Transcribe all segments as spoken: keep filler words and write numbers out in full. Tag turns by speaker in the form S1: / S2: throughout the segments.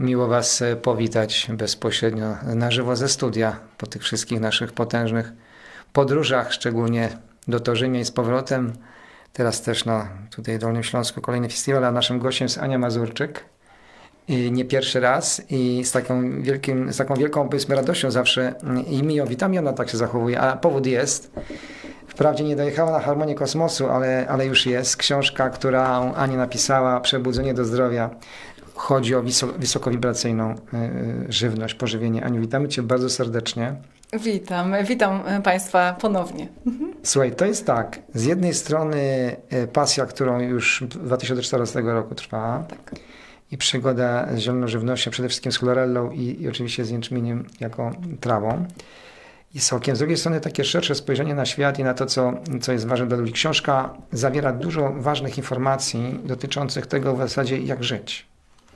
S1: Miło Was powitać bezpośrednio na żywo ze studia po tych wszystkich naszych potężnych podróżach, szczególnie do Torzymia i z powrotem. Teraz też na tutaj w Dolnym Śląsku kolejny festiwal, a naszym gościem jest Ania Mazurczyk. I nie pierwszy raz i z taką, wielkim, z taką wielką, powiedzmy, radością zawsze i mi ją witam, i ona tak się zachowuje, a powód jest. Wprawdzie nie dojechała na Harmonię Kosmosu, ale, ale już jest. Książka, którą Ania napisała, Przebudzenie do zdrowia. Chodzi o wysoko, wysokowibracyjną y, żywność, pożywienie. Aniu, witamy Cię bardzo serdecznie.
S2: Witam, witam Państwa ponownie.
S1: Słuchaj, to jest tak, z jednej strony pasja, którą już dwa tysiące czternastego roku trwa,
S2: Tak.
S1: i przygoda z zieloną żywnością, przede wszystkim z chlorellą i, i oczywiście z jęczmieniem jako trawą i sokiem. Z drugiej strony takie szersze spojrzenie na świat i na to, co, co jest ważne dla ludzi. Książka zawiera dużo ważnych informacji dotyczących tego w zasadzie, jak żyć.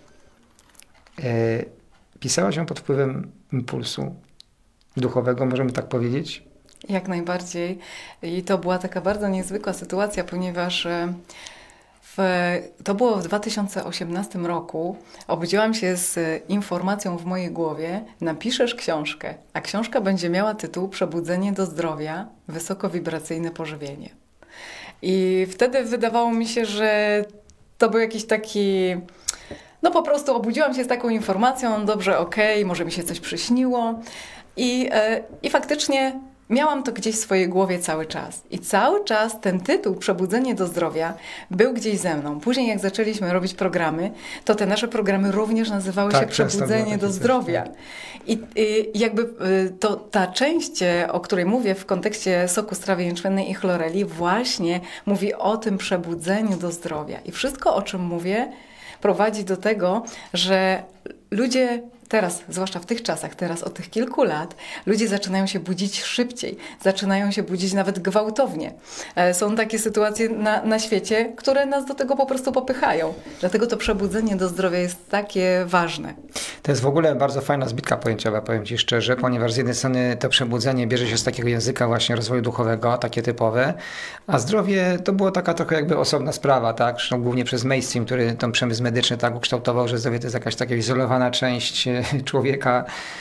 S1: E, pisałaś ją pod wpływem impulsu duchowego, możemy tak powiedzieć?
S2: Jak najbardziej. I to była taka bardzo niezwykła sytuacja, ponieważ w, to było w dwa tysiące osiemnastym roku. Obudziłam się z informacją w mojej głowie: napiszesz książkę, a książka będzie miała tytuł Przebudzenie do zdrowia, wysokowibracyjne pożywienie. I wtedy wydawało mi się, że to był jakiś taki... No po prostu obudziłam się z taką informacją, dobrze, okej, może mi się coś przyśniło. I, yy, I faktycznie miałam to gdzieś w swojej głowie cały czas. I cały czas ten tytuł Przebudzenie do zdrowia był gdzieś ze mną. Później jak zaczęliśmy robić programy, to te nasze programy również nazywały
S1: tak,
S2: się Przebudzenie do zdrowia. Też, tak. I, I jakby yy, to, ta część, o której mówię w kontekście soku z trawy jęczmiennej i chloreli, właśnie mówi o tym przebudzeniu do zdrowia. I wszystko, o czym mówię, prowadzi do tego, że ludzie teraz, zwłaszcza w tych czasach, teraz od tych kilku lat, ludzie zaczynają się budzić szybciej, zaczynają się budzić nawet gwałtownie. Są takie sytuacje na, na świecie, które nas do tego po prostu popychają. Dlatego to przebudzenie do zdrowia jest takie ważne.
S1: To jest w ogóle bardzo fajna zbitka pojęciowa, powiem Ci szczerze, ponieważ z jednej strony to przebudzenie bierze się z takiego języka właśnie rozwoju duchowego, takie typowe, a zdrowie to była taka trochę jakby osobna sprawa, tak? Zresztą głównie przez mainstream, który ten przemysł medyczny tak ukształtował, że zdrowie to jest jakaś taka izolowana część człowieka.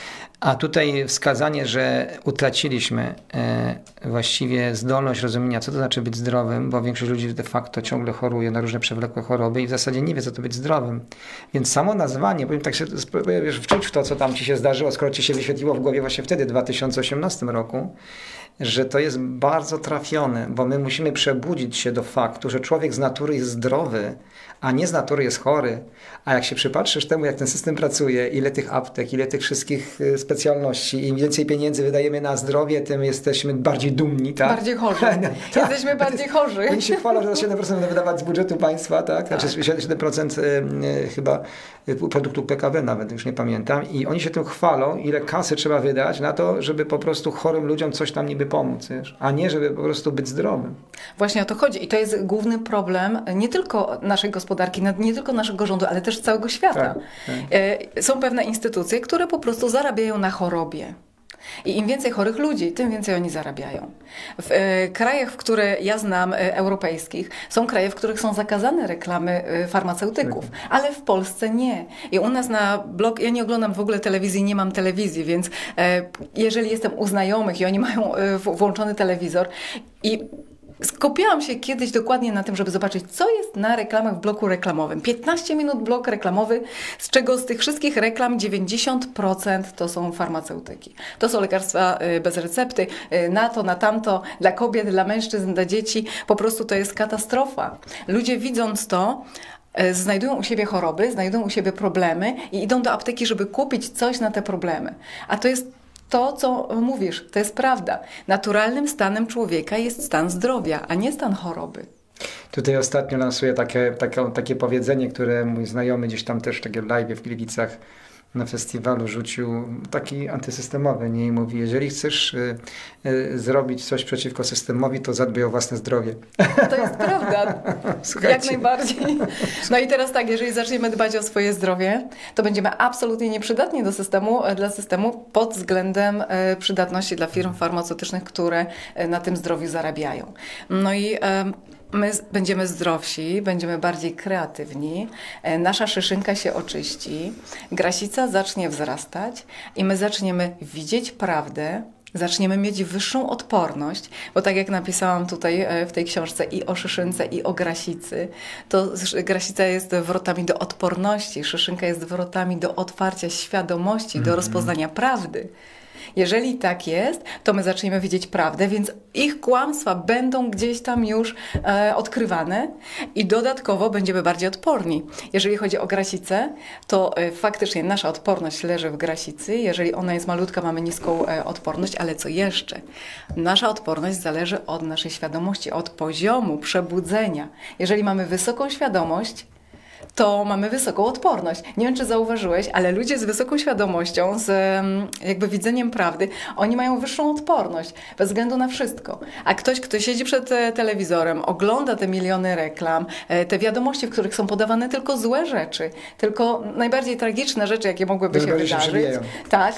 S1: A tutaj wskazanie, że utraciliśmy e, właściwie zdolność rozumienia, co to znaczy być zdrowym, bo większość ludzi de facto ciągle choruje na różne przewlekłe choroby i w zasadzie nie wie, co to być zdrowym. Więc samo nazwanie, powiem tak się, wiesz, wczuć w to, co tam Ci się zdarzyło, skoro Ci się wyświetliło w głowie właśnie wtedy, w dwa tysiące osiemnastym roku, że to jest bardzo trafione, bo my musimy przebudzić się do faktu, że człowiek z natury jest zdrowy, a nie z natury jest chory. A jak się przypatrzysz temu, jak ten system pracuje, ile tych aptek, ile tych wszystkich specjalności, im więcej pieniędzy wydajemy na zdrowie, tym jesteśmy bardziej dumni. Tak?
S2: Bardziej chorzy. No, tak. Jesteśmy bardziej chorzy.
S1: Oni się chwalą, że za siedem procent będą wydawać z budżetu państwa, tak? tak. Znaczy siedem procent chyba produktu P K B nawet, już nie pamiętam. I oni się tym chwalą, ile kasy trzeba wydać na to, żeby po prostu chorym ludziom coś tam niby pomóc, wiesz? A nie, żeby po prostu być zdrowym.
S2: Właśnie o to chodzi. I to jest główny problem nie tylko naszej gospodarki, nie tylko naszego rządu, ale też całego świata. Tak, tak. Są pewne instytucje, które po prostu zarabiają na chorobie. I im więcej chorych ludzi, tym więcej oni zarabiają. W e, krajach, w które ja znam, e, europejskich, są kraje, w których są zakazane reklamy e, farmaceutyków, ale w Polsce nie. I u nas na blog, ja nie oglądam w ogóle telewizji, nie mam telewizji, więc e, jeżeli jestem u znajomych i oni mają e, włączony telewizor i skupiałam się kiedyś dokładnie na tym, żeby zobaczyć, co jest na reklamach w bloku reklamowym. piętnaście minut blok reklamowy, z czego z tych wszystkich reklam dziewięćdziesiąt procent to są farmaceutyki. To są lekarstwa bez recepty, na to, na tamto, dla kobiet, dla mężczyzn, dla dzieci. Po prostu to jest katastrofa. Ludzie widząc to, znajdują u siebie choroby, znajdują u siebie problemy i idą do apteki, żeby kupić coś na te problemy. A to jest to, co mówisz, to jest prawda. Naturalnym stanem człowieka jest stan zdrowia, a nie stan choroby.
S1: Tutaj ostatnio lansuję takie, takie, takie powiedzenie, które mój znajomy gdzieś tam też w takim live w Gliwicach na festiwalu rzucił, taki antysystemowy, nie? I mówi, jeżeli chcesz y, y, zrobić coś przeciwko systemowi, to zadbaj o własne zdrowie.
S2: To jest prawda. Jak najbardziej. No i teraz tak, jeżeli zaczniemy dbać o swoje zdrowie, to będziemy absolutnie nieprzydatni do systemu, dla systemu pod względem y, przydatności dla firm farmaceutycznych, które y, na tym zdrowiu zarabiają. No i y, my będziemy zdrowsi, będziemy bardziej kreatywni, nasza szyszynka się oczyści, grasica zacznie wzrastać i my zaczniemy widzieć prawdę, zaczniemy mieć wyższą odporność, bo tak jak napisałam tutaj w tej książce i o szyszynce, i o grasicy, to grasica jest wrotami do odporności, szyszynka jest wrotami do otwarcia świadomości, do rozpoznania prawdy. Jeżeli tak jest, to my zaczniemy widzieć prawdę, więc ich kłamstwa będą gdzieś tam już e, odkrywane i dodatkowo będziemy bardziej odporni. Jeżeli chodzi o grasicę, to e, faktycznie nasza odporność leży w grasicy. Jeżeli ona jest malutka, mamy niską e, odporność, ale co jeszcze? Nasza odporność zależy od naszej świadomości, od poziomu przebudzenia. Jeżeli mamy wysoką świadomość, to mamy wysoką odporność. Nie wiem, czy zauważyłeś, ale ludzie z wysoką świadomością, z jakby widzeniem prawdy, oni mają wyższą odporność, bez względu na wszystko. A ktoś, kto siedzi przed telewizorem, ogląda te miliony reklam, te wiadomości, w których są podawane tylko złe rzeczy, tylko najbardziej tragiczne rzeczy, jakie mogłyby się wydarzyć, się tak,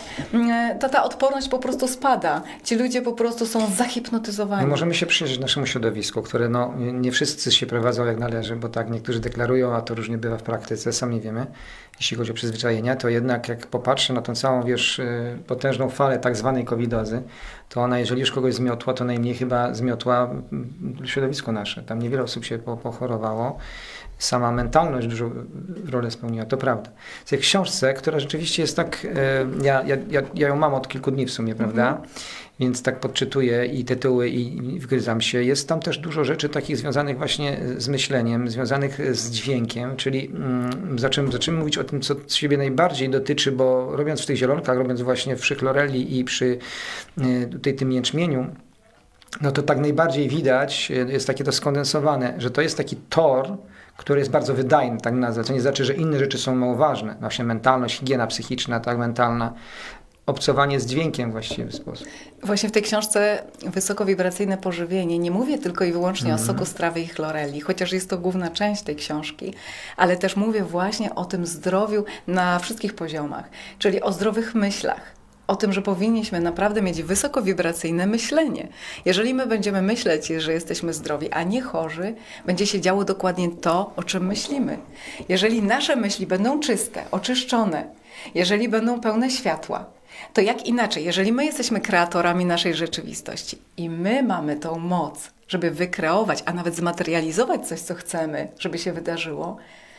S2: to ta odporność po prostu spada. Ci ludzie po prostu są zahipnotyzowani.
S1: My możemy się przyjrzeć naszemu środowisku, które no, nie wszyscy się prowadzą jak należy, bo tak niektórzy deklarują, a to różnie bywa w praktyce, sami wiemy, jeśli chodzi o przyzwyczajenia, to jednak jak popatrzę na tą całą, wiesz, potężną falę tak zwanej covidozy, to ona, jeżeli już kogoś zmiotła, to najmniej chyba zmiotła środowisko nasze. Tam niewiele osób się pochorowało. Sama mentalność dużą rolę spełniła, to prawda. W tej książce, która rzeczywiście jest tak, ja, ja, ja, ja ją mam od kilku dni w sumie, prawda? Mhm. Więc tak podczytuję i tytuły i, i wgryzam się. Jest tam też dużo rzeczy takich związanych właśnie z myśleniem, związanych z dźwiękiem, czyli mm, zaczęmy, zaczęmy mówić o tym, co siebie najbardziej dotyczy, bo robiąc w tych zielonkach, robiąc właśnie przy chloreli i przy y, tutaj tym jęczmieniu, no to tak najbardziej widać, jest takie to skondensowane, że to jest taki tor, który jest bardzo wydajny, tak nazwę. To nie znaczy, że inne rzeczy są mało ważne. Właśnie mentalność, higiena psychiczna, tak, mentalna. Obcowanie z dźwiękiem właściwie w sposób.
S2: Właśnie w tej książce Wysokowibracyjne pożywienie nie mówię tylko i wyłącznie mm. o soku z trawy i chloreli, chociaż jest to główna część tej książki, ale też mówię właśnie o tym zdrowiu na wszystkich poziomach, czyli o zdrowych myślach. O tym, że powinniśmy naprawdę mieć wysokowibracyjne myślenie. Jeżeli my będziemy myśleć, że jesteśmy zdrowi, a nie chorzy, będzie się działo dokładnie to, o czym myślimy. Jeżeli nasze myśli będą czyste, oczyszczone, jeżeli będą pełne światła, to jak inaczej, jeżeli my jesteśmy kreatorami naszej rzeczywistości i my mamy tą moc, żeby wykreować, a nawet zmaterializować coś, co chcemy, żeby się wydarzyło,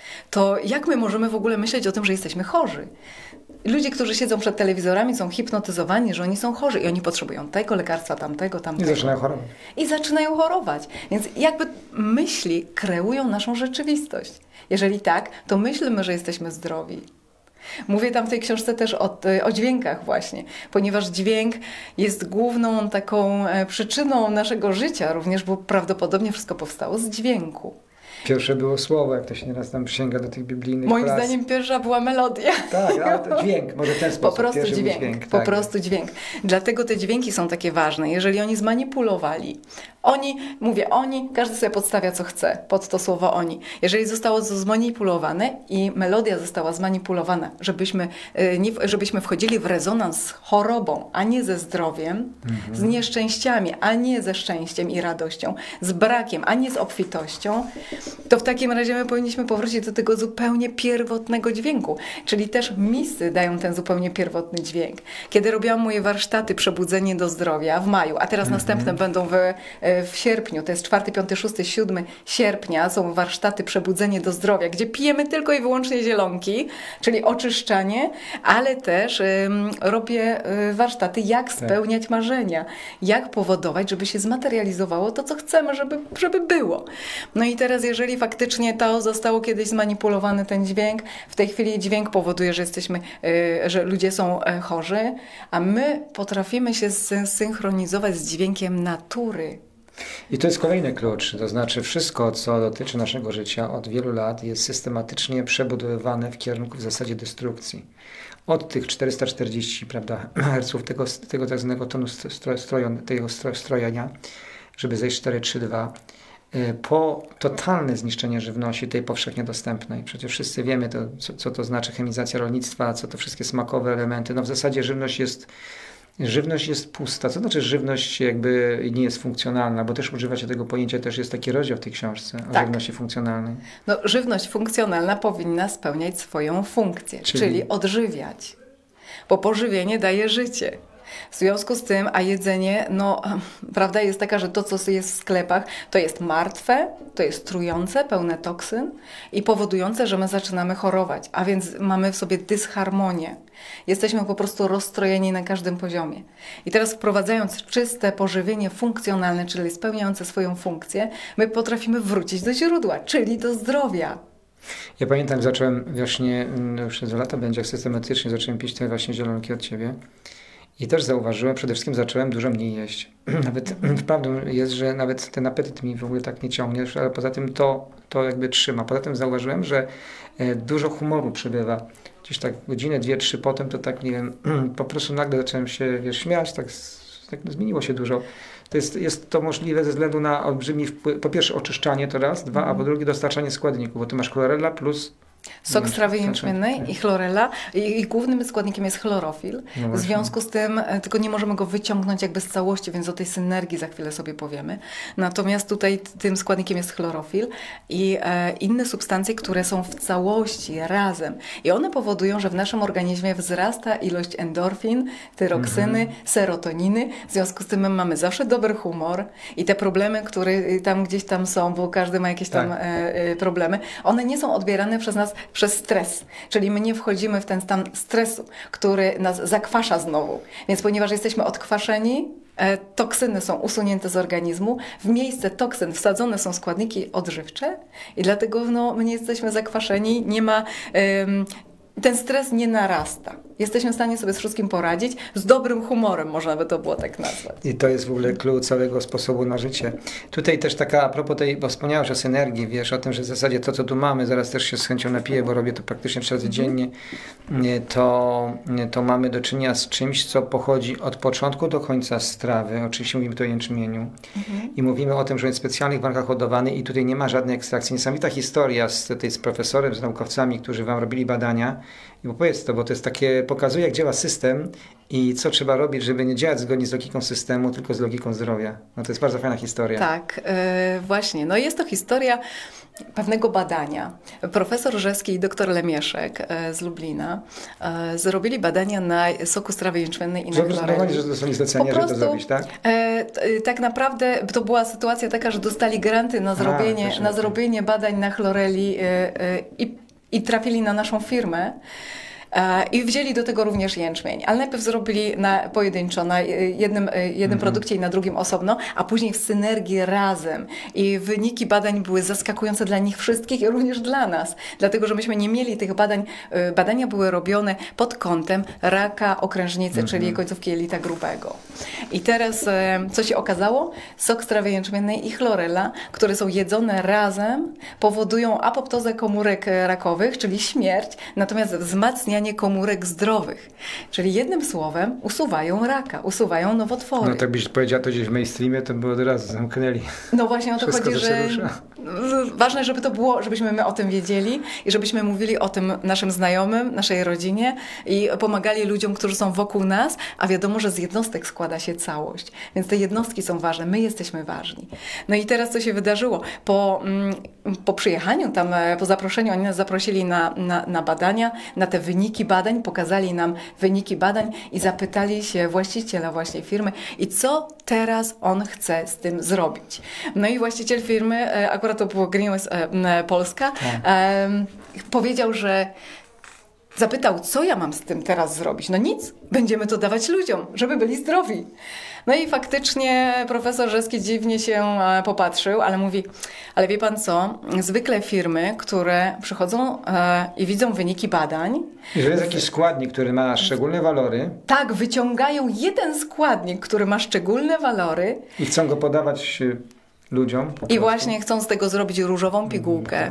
S2: to jak my możemy w ogóle myśleć o tym, że jesteśmy chorzy? Ludzie, którzy siedzą przed telewizorami, są hipnotyzowani, że oni są chorzy i oni potrzebują tego lekarstwa, tamtego, tamtego.
S1: I zaczynają chorować.
S2: I zaczynają chorować. Więc jakby myśli kreują naszą rzeczywistość. Jeżeli tak, to myślmy, że jesteśmy zdrowi. Mówię tam w tej książce też o, o dźwiękach właśnie, ponieważ dźwięk jest główną taką przyczyną naszego życia również, bo prawdopodobnie wszystko powstało z dźwięku.
S1: Pierwsze było słowo, jak to się nieraz tam sięga do tych biblijnych
S2: Moim
S1: klas.
S2: zdaniem pierwsza była melodia.
S1: Tak, ale to dźwięk, może w ten sposób.
S2: Po prostu dźwięk,
S1: dźwięk
S2: po
S1: tak.
S2: prostu dźwięk. Dlatego te dźwięki są takie ważne. Jeżeli oni zmanipulowali, oni, mówię oni, każdy sobie podstawia co chce pod to słowo oni. Jeżeli zostało to zmanipulowane i melodia została zmanipulowana, żebyśmy, nie, żebyśmy wchodzili w rezonans z chorobą, a nie ze zdrowiem, mhm. z nieszczęściami, a nie ze szczęściem i radością, z brakiem, a nie z obfitością, to w takim razie my powinniśmy powrócić do tego zupełnie pierwotnego dźwięku. Czyli też misy dają ten zupełnie pierwotny dźwięk. Kiedy robiłam moje warsztaty Przebudzenie do zdrowia w maju, a teraz mm-hmm. następne będą w, w sierpniu, to jest czwarty, piąty, szósty, siódmy sierpnia, są warsztaty Przebudzenie do zdrowia, gdzie pijemy tylko i wyłącznie zielonki, czyli oczyszczanie, ale też ym, robię y, warsztaty, jak spełniać tak. marzenia, jak powodować, żeby się zmaterializowało to, co chcemy, żeby, żeby było. No i teraz, jeżeli faktycznie to zostało kiedyś zmanipulowany ten dźwięk, w tej chwili dźwięk powoduje, że jesteśmy, y, że ludzie są y, chorzy, a my potrafimy się synchronizować z dźwiękiem natury.
S1: I to jest kolejny klucz, to znaczy wszystko, co dotyczy naszego życia od wielu lat jest systematycznie przebudowywane w kierunku w zasadzie destrukcji. Od tych czterysta czterdzieści prawda, herców tego, tego tak zwanego tonu stro, strojo, tego stro, strojenia, żeby zejść cztery trzy dwa, po totalne zniszczenie żywności, tej powszechnie dostępnej. Przecież wszyscy wiemy, to, co, co to znaczy chemizacja rolnictwa, co to wszystkie smakowe elementy. No w zasadzie żywność jest żywność jest pusta. Co znaczy żywność jakby nie jest funkcjonalna? Bo też używacie tego pojęcia, też jest taki rozdział w tej książce o
S2: tak.
S1: żywności funkcjonalnej.
S2: No, żywność funkcjonalna powinna spełniać swoją funkcję, czyli, czyli odżywiać. Bo pożywienie daje życie. W związku z tym, a jedzenie, no prawda jest taka, że to, co jest w sklepach, to jest martwe, to jest trujące, pełne toksyn i powodujące, że my zaczynamy chorować, a więc mamy w sobie dysharmonię. Jesteśmy po prostu rozstrojeni na każdym poziomie. I teraz wprowadzając czyste pożywienie funkcjonalne, czyli spełniające swoją funkcję, my potrafimy wrócić do źródła, czyli do zdrowia.
S1: Ja pamiętam, zacząłem właśnie, już przez lata będzie, jak systematycznie zacząłem pić te właśnie zielonki od Ciebie. I też zauważyłem, przede wszystkim zacząłem dużo mniej jeść. Nawet prawdą jest, że nawet ten apetyt mi w ogóle tak nie ciągnie, ale poza tym to, to jakby trzyma. Poza tym zauważyłem, że dużo humoru przybywa. Gdzieś tak godzinę, dwie, trzy potem to tak, nie wiem, po prostu nagle zacząłem się, wiesz, śmiać, tak, tak zmieniło się dużo. To jest, jest to możliwe ze względu na olbrzymi wpływ, po pierwsze oczyszczanie to raz, dwa, a po drugie dostarczanie składników, bo ty masz chlorella plus
S2: sok z trawy jęczmiennej i chlorella. I, I głównym składnikiem jest chlorofil. No w związku z tym, tylko nie możemy go wyciągnąć jakby z całości, więc o tej synergii za chwilę sobie powiemy. Natomiast tutaj tym składnikiem jest chlorofil i e, inne substancje, które są w całości razem. I one powodują, że w naszym organizmie wzrasta ilość endorfin, tyroksyny, mhm. serotoniny. W związku z tym my mamy zawsze dobry humor i te problemy, które tam gdzieś tam są, bo każdy ma jakieś tam tak. e, e, problemy, one nie są odbierane przez nas przez stres, czyli my nie wchodzimy w ten stan stresu, który nas zakwasza znowu. Więc ponieważ jesteśmy odkwaszeni, e, toksyny są usunięte z organizmu, w miejsce toksyn wsadzone są składniki odżywcze i dlatego no, my nie jesteśmy zakwaszeni, nie ma... Ym, ten stres nie narasta. Jesteśmy w stanie sobie z wszystkim poradzić, z dobrym humorem, można by to było tak nazwać.
S1: I to jest w ogóle klucz całego sposobu na życie. Tutaj też taka, a propos tej, bo wspomniałeś o synergii, wiesz, o tym, że w zasadzie to, co tu mamy, zaraz też się z chęcią napiję, bo robię to praktycznie trzy razy mm-hmm. dziennie, to, to mamy do czynienia z czymś, co pochodzi od początku do końca strawy. Oczywiście mówimy tu o jęczmieniu. Mm-hmm. I mówimy o tym, że jest w specjalnych warunkach hodowany i tutaj nie ma żadnej ekstrakcji. Niesamowita historia z, tej, z profesorem, z naukowcami, którzy wam robili badania. I opowiedz to, bo to jest takie, pokazuje, jak działa system i co trzeba robić, żeby nie działać zgodnie z logiką systemu, tylko z logiką zdrowia. No to jest bardzo fajna historia.
S2: Tak, yy, właśnie. No jest to historia pewnego badania. Profesor Rzeski i doktor Lemieszek yy, z Lublina yy, zrobili badania na soku z trawy jęczmiennej i na chlorelli.
S1: Że dostali zlecenie, żeby to zrobić, tak?
S2: Yy, tak naprawdę to była sytuacja taka, że dostali granty na zrobienie, A, na zrobienie badań na chlorelli yy, yy, i I trafili na naszą firmę e, i wzięli do tego również jęczmień. Ale najpierw zrobili na pojedynczo, na jednym, jednym mm-hmm. produkcie i na drugim osobno, a później w synergii razem. I wyniki badań były zaskakujące dla nich wszystkich i również dla nas. Dlatego, że myśmy nie mieli tych badań. Badania były robione pod kątem raka okrężnicy, mm-hmm. czyli końcówki jelita grubego. I teraz co się okazało? Sok z trawy jęczmiennej i chlorella, które są jedzone razem, powodują apoptozę komórek rakowych, czyli śmierć, natomiast wzmacnianie komórek zdrowych. Czyli jednym słowem usuwają raka, usuwają nowotwory.
S1: No tak byś powiedziała to gdzieś w mainstreamie, to by od razu zamknęli.
S2: No właśnie o to Wszystko, chodzi, że ważne, żeby to było, żebyśmy my o tym wiedzieli i żebyśmy mówili o tym naszym znajomym, naszej rodzinie i pomagali ludziom, którzy są wokół nas, a wiadomo, że z jednostek składa się całość. Więc te jednostki są ważne, my jesteśmy ważni. No i teraz co się wydarzyło? Po, po przyjechaniu tam, po zaproszeniu, oni nas zaprosili na, na, na badania, na te wyniki badań, pokazali nam wyniki badań i zapytali się właściciela właśnie firmy i co teraz on chce z tym zrobić. No i właściciel firmy, akurat to było Greenwest Polska, um, powiedział, że zapytał, co ja mam z tym teraz zrobić? No nic, będziemy to dawać ludziom, żeby byli zdrowi. No i faktycznie profesor Rzeski dziwnie się popatrzył, ale mówi, ale wie pan co, zwykle firmy, które przychodzą e, i widzą wyniki badań...
S1: Jeżeli jest jakiś składnik, który ma szczególne walory...
S2: Tak, wyciągają jeden składnik, który ma szczególne walory...
S1: I chcą go podawać ludziom.
S2: I właśnie chcą z tego zrobić różową pigułkę.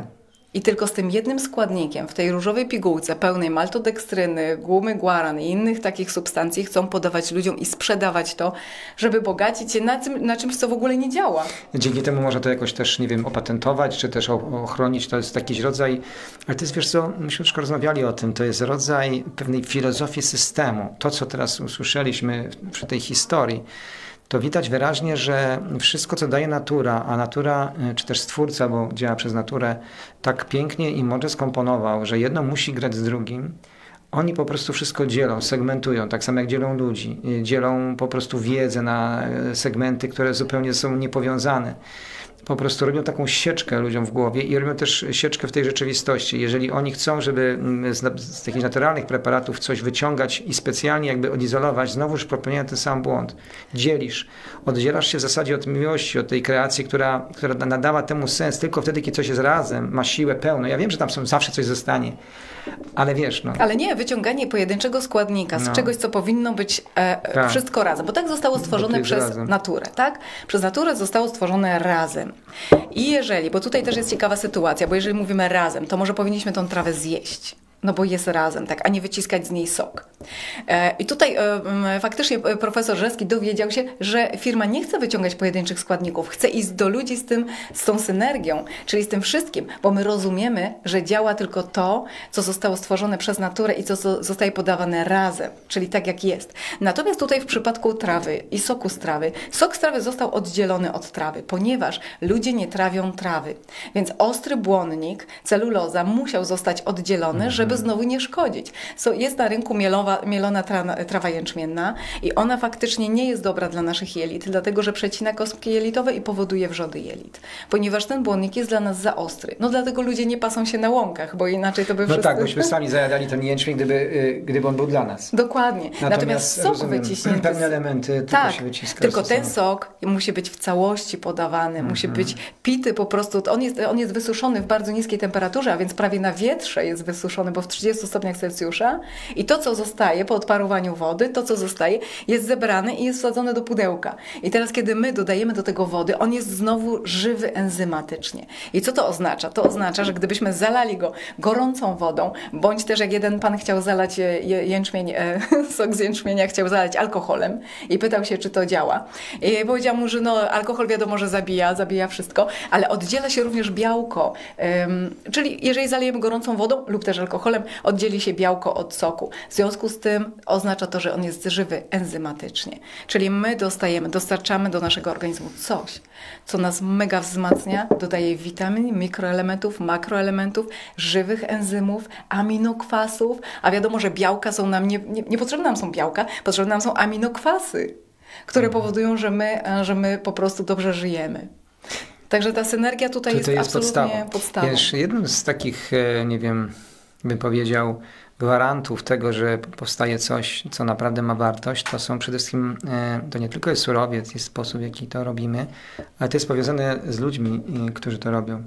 S2: I tylko z tym jednym składnikiem w tej różowej pigułce pełnej maltodekstryny, gumy guaran i innych takich substancji chcą podawać ludziom i sprzedawać to, żeby bogacić się na, tym, na czymś, co w ogóle nie działa.
S1: Dzięki temu można to jakoś też, nie wiem, opatentować, czy też ochronić. To jest jakiś rodzaj, ale to jest, wiesz co, myśmy troszkę rozmawiali o tym, to jest rodzaj pewnej filozofii systemu. To, co teraz usłyszeliśmy przy tej historii, to widać wyraźnie, że wszystko, co daje natura, a natura, czy też stwórca, bo działa przez naturę, tak pięknie i mądrze skomponował, że jedno musi grać z drugim. Oni po prostu wszystko dzielą, segmentują, tak samo jak dzielą ludzi. Dzielą po prostu wiedzę na segmenty, które zupełnie są niepowiązane. Po prostu robią taką sieczkę ludziom w głowie i robią też sieczkę w tej rzeczywistości. Jeżeli oni chcą, żeby z, z takich naturalnych preparatów coś wyciągać i specjalnie jakby odizolować, znowuż popełniają ten sam błąd. Dzielisz, oddzielasz się w zasadzie od miłości, od tej kreacji, która, która nadała temu sens tylko wtedy, kiedy coś jest razem, ma siłę pełną. Ja wiem, że tam są, zawsze coś zostanie, ale wiesz, no.
S2: Ale nie, wyciąganie pojedynczego składnika z no. czegoś, co powinno być e, tak. wszystko razem, bo tak zostało stworzone przez razem. naturę, tak? Przez naturę zostało stworzone razem. I jeżeli, bo tutaj też jest ciekawa sytuacja, bo jeżeli mówimy razem, to może powinniśmy tą trawę zjeść. No bo jest razem, tak, a nie wyciskać z niej sok. E, I tutaj e, faktycznie profesor Rzeski dowiedział się, że firma nie chce wyciągać pojedynczych składników, chce iść do ludzi z tym, z tą synergią, czyli z tym wszystkim, bo my rozumiemy, że działa tylko to, co zostało stworzone przez naturę i co zostaje podawane razem, czyli tak jak jest. Natomiast tutaj w przypadku trawy i soku z trawy, sok z trawy został oddzielony od trawy, ponieważ ludzie nie trawią trawy, więc ostry błonnik, celuloza musiał zostać oddzielony, mhm. żeby żeby znowu nie szkodzić. So, jest na rynku mielowa, mielona trawa, trawa jęczmienna i ona faktycznie nie jest dobra dla naszych jelit, dlatego że przecina kostki jelitowe i powoduje wrzody jelit. Ponieważ ten błonnik jest dla nas za ostry. No dlatego ludzie nie pasą się na łąkach, bo inaczej to by wszyscy...
S1: No tak, byśmy sami zajadali ten jęczmień, gdyby, gdyby on był dla nas.
S2: Dokładnie. Natomiast, Natomiast sok rozumiem, wyciśnięty...
S1: Pewne elementy
S2: tak,
S1: tylko się wyciska.
S2: Tylko ten sok musi być w całości podawany, mm-hmm. musi być pity po prostu. On jest, on jest wysuszony w bardzo niskiej temperaturze, a więc prawie na wietrze jest wysuszony, bo w trzydziestu stopniach Celsjusza i to, co zostaje po odparowaniu wody, to, co zostaje, jest zebrane i jest wsadzone do pudełka. I teraz, kiedy my dodajemy do tego wody, on jest znowu żywy enzymatycznie. I co to oznacza? To oznacza, że gdybyśmy zalali go gorącą wodą, bądź też jak jeden pan chciał zalać jęczmień, sok z jęczmienia chciał zalać alkoholem i pytał się, czy to działa. I powiedział mu, że no, alkohol wiadomo, że zabija, zabija wszystko, ale oddziela się również białko. Um, czyli jeżeli zalejemy gorącą wodą lub też alkoholem, oddzieli się białko od soku. W związku z tym oznacza to, że on jest żywy enzymatycznie. Czyli my dostajemy, dostarczamy do naszego organizmu coś, co nas mega wzmacnia, dodaje witamin, mikroelementów, makroelementów, żywych enzymów, aminokwasów, a wiadomo, że białka są nam, nie, nie, nie potrzebne nam są białka, potrzebne nam są aminokwasy, które powodują, że my, że my po prostu dobrze żyjemy. Także ta synergia tutaj jest, jest absolutnie podstawą. podstawą.
S1: Wiesz, jednym z takich, nie wiem, bym powiedział, gwarantów tego, że powstaje coś, co naprawdę ma wartość, to są przede wszystkim, to nie tylko jest surowiec, jest sposób, w jaki to robimy, ale to jest powiązane z ludźmi, którzy to robią.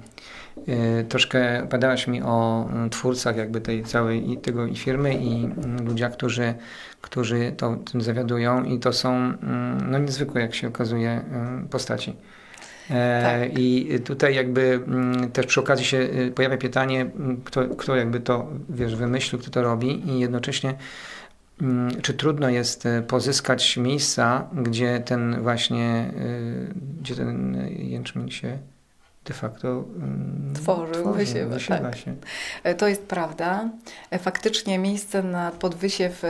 S1: Troszkę opowiadałaś mi o twórcach jakby tej całej tego i firmy i ludziach, którzy, którzy to, tym zawiadują i to są no, niezwykłe, jak się okazuje, postaci. Tak. I tutaj jakby też przy okazji się pojawia pytanie, kto, kto jakby to, wiesz, wymyślił, kto to robi i jednocześnie czy trudno jest pozyskać miejsca, gdzie ten właśnie, gdzie ten jęczmień się de facto
S2: tworzył, tworzył wysiewa.
S1: wysiewa
S2: tak.
S1: się.
S2: To jest prawda. Faktycznie miejsce na podwysiew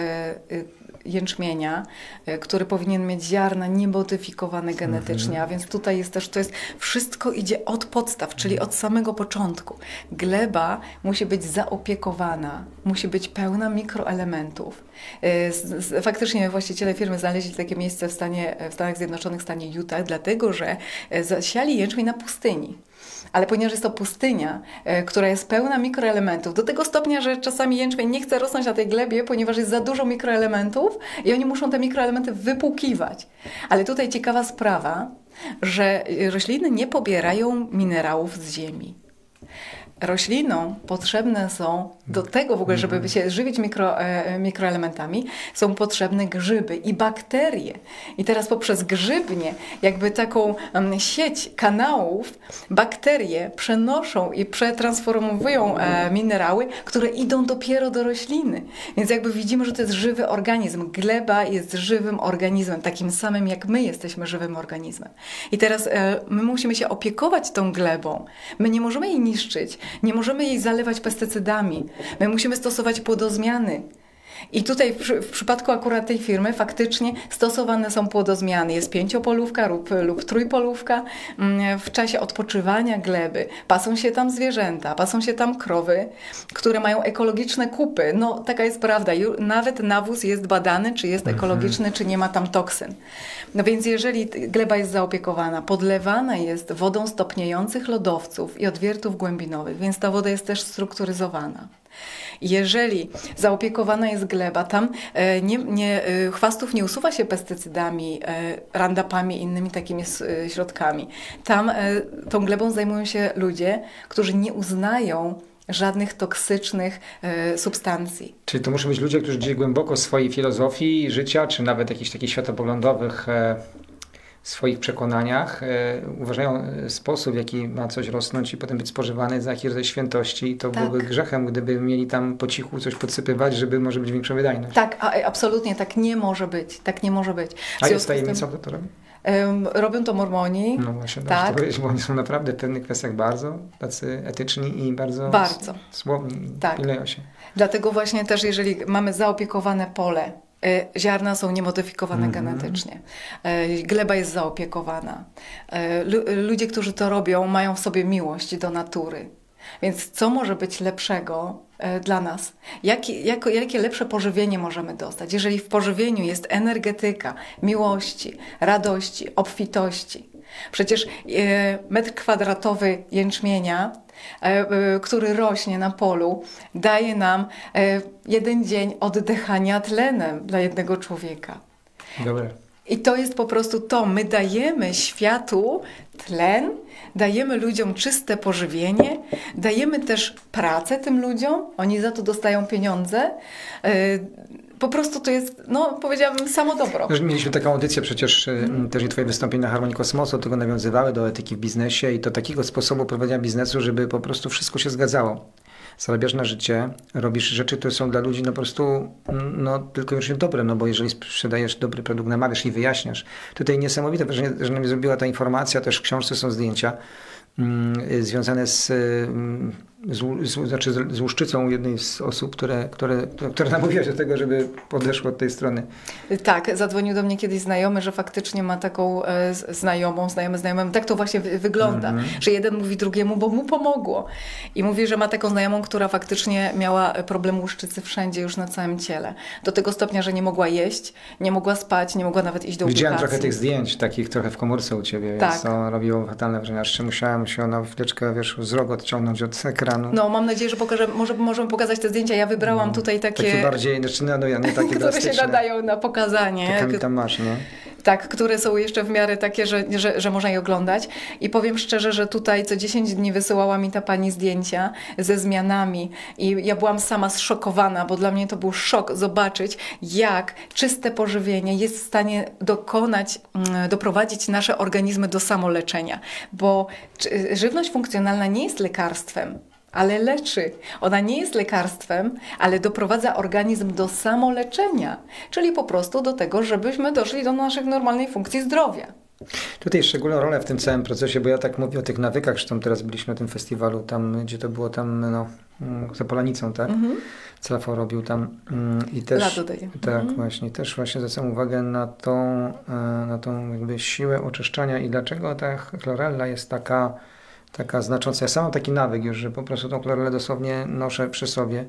S2: jęczmienia, który powinien mieć ziarna niemodyfikowane genetycznie, mm-hmm. a więc tutaj jest też, to jest, wszystko idzie od podstaw, czyli od samego początku. Gleba musi być zaopiekowana, musi być pełna mikroelementów. Faktycznie właściciele firmy znaleźli takie miejsce w, stanie, w Stanach Zjednoczonych, w stanie Utah, dlatego, że zasiali jęczmień na pustyni. Ale ponieważ jest to pustynia, e, która jest pełna mikroelementów, do tego stopnia, że czasami jęczmień nie chce rosnąć na tej glebie, ponieważ jest za dużo mikroelementów i oni muszą te mikroelementy wypłukiwać. Ale tutaj ciekawa sprawa, że rośliny nie pobierają minerałów z ziemi. roślinom potrzebne są do tego w ogóle, żeby się żywić mikro, e, mikroelementami, są potrzebne grzyby i bakterie. I teraz poprzez grzybnie, jakby taką um, sieć kanałów, bakterie przenoszą i przetransformowują e, minerały, które idą dopiero do rośliny. Więc jakby widzimy, że to jest żywy organizm. Gleba jest żywym organizmem, takim samym jak my jesteśmy żywym organizmem. I teraz e, my musimy się opiekować tą glebą. My nie możemy jej niszczyć. Nie możemy jej zalewać pestycydami. My musimy stosować płodozmiany. I tutaj w, w przypadku akurat tej firmy faktycznie stosowane są płodozmiany. Jest pięciopolówka lub, lub trójpolówka. W czasie odpoczywania gleby pasą się tam zwierzęta, pasą się tam krowy, które mają ekologiczne kupy. No taka jest prawda. Nawet nawóz jest badany, czy jest ekologiczny, czy nie ma tam toksyn. No więc jeżeli gleba jest zaopiekowana, podlewana jest wodą stopniejących lodowców i odwiertów głębinowych, więc ta woda jest też strukturyzowana. Jeżeli zaopiekowana jest gleba, tam nie, nie, chwastów nie usuwa się pestycydami, randapami i innymi takimi środkami. Tam tą glebą zajmują się ludzie, którzy nie uznają żadnych toksycznych e, substancji.
S1: Czyli to muszą być ludzie, którzy gdzieś głęboko w swojej filozofii życia, czy nawet jakichś takich światopoglądowych e, swoich przekonaniach e, uważają sposób, w jaki ma coś rosnąć i potem być spożywany za jakiś rodzaj świętości. I to tak. byłoby grzechem, gdyby mieli tam po cichu coś podsypywać, żeby może być większa wydajność.
S2: Tak, a, absolutnie tak nie może być. Tak nie może być.
S1: A jest tajemnicą, kto to robi?
S2: Um, robią to Mormoni.
S1: No właśnie,
S2: tak.
S1: to powiedzieć, bo oni są naprawdę w pewnych kwestiach bardzo tacy etyczni i bardzo,
S2: bardzo.
S1: słowni.
S2: Tak.
S1: Pileją się.
S2: Dlatego właśnie też, jeżeli mamy zaopiekowane pole, y, ziarna są niemodyfikowane mm-hmm. genetycznie, y, gleba jest zaopiekowana. Y, ludzie, którzy to robią, mają w sobie miłość do natury. Więc co może być lepszego e, dla nas? Jakie, jako, jakie lepsze pożywienie możemy dostać? Jeżeli w pożywieniu jest energetyka, miłości, radości, obfitości. Przecież e, metr kwadratowy jęczmienia, e, e, który rośnie na polu, daje nam e, jeden dzień oddychania tlenem dla jednego człowieka.
S1: Dobre.
S2: I to jest po prostu to. My dajemy światu tlen, dajemy ludziom czyste pożywienie, dajemy też pracę tym ludziom, oni za to dostają pieniądze. Po prostu to jest, no powiedziałabym, samo dobro.
S1: Mieliśmy taką audycję przecież, hmm. też i twoje wystąpienia na Harmonii Kosmosu, do tego nawiązywały do etyki w biznesie i do takiego sposobu prowadzenia biznesu, żeby po prostu wszystko się zgadzało. Zarabiasz na życie, robisz rzeczy, które są dla ludzi no po prostu no, tylko i wyłącznie dobre, no bo jeżeli sprzedajesz dobry produkt, namawiasz i wyjaśniasz. Tutaj niesamowite wrażenie, że nam zrobiła ta informacja, też w książce są zdjęcia mm, związane z, z, z, znaczy z, z łuszczycą jednej z osób, które, które, które namówiła się do tego, żeby podeszło od tej strony.
S2: Tak, zadzwonił do mnie kiedyś znajomy, że faktycznie ma taką e, znajomą, znajomy znajomym. Tak to właśnie wy, wygląda, mm-hmm. że jeden mówi drugiemu, bo mu pomogło. I mówi, że ma taką znajomą, która faktycznie miała problem łuszczycy wszędzie, już na całym ciele. Do tego stopnia, że nie mogła jeść, nie mogła spać, nie mogła nawet iść do
S1: Widziałem
S2: ubikacji.
S1: trochę tych zdjęć, takich trochę w komórce u ciebie,
S2: tak.
S1: więc to robiło fatalne wrażenie. Aż musiałem się na chwileczkę, wiesz, wzrok odciągnąć od ekranu.
S2: No, mam nadzieję, że pokażę, może możemy pokazać te zdjęcia. Ja wybrałam no, tutaj takie...
S1: Takie bardziej, znaczy, no, nie takie
S2: które
S1: drastyczne.
S2: się nadają na pokazanie.
S1: Takami tam masz, nie?
S2: Tak, które są jeszcze w miarę takie, że, że, że można je oglądać. I powiem szczerze, że tutaj co dziesięć dni wysyłała mi ta pani zdjęcia ze zmianami. I ja byłam sama zszokowana, bo dla mnie to był szok zobaczyć, jak czyste pożywienie jest w stanie dokonać, doprowadzić nasze organizmy do samoleczenia. Bo żywność funkcjonalna nie jest lekarstwem, ale leczy. Ona nie jest lekarstwem, ale doprowadza organizm do samoleczenia, czyli po prostu do tego, żebyśmy doszli do naszych normalnej funkcji zdrowia.
S1: Tutaj szczególną rolę w tym całym procesie, bo ja tak mówię o tych nawykach, zresztą teraz byliśmy na tym festiwalu, tam gdzie to było tam no, za Polanicą, tak? Mm-hmm. Celafo robił tam i też, tak mm-hmm. właśnie, też właśnie zwracam uwagę na tą, na tą jakby siłę oczyszczania i dlaczego ta chlorella jest taka taka znacząca. Ja sam mam taki nawyk już, że po prostu tą chlorellę dosłownie noszę przy sobie,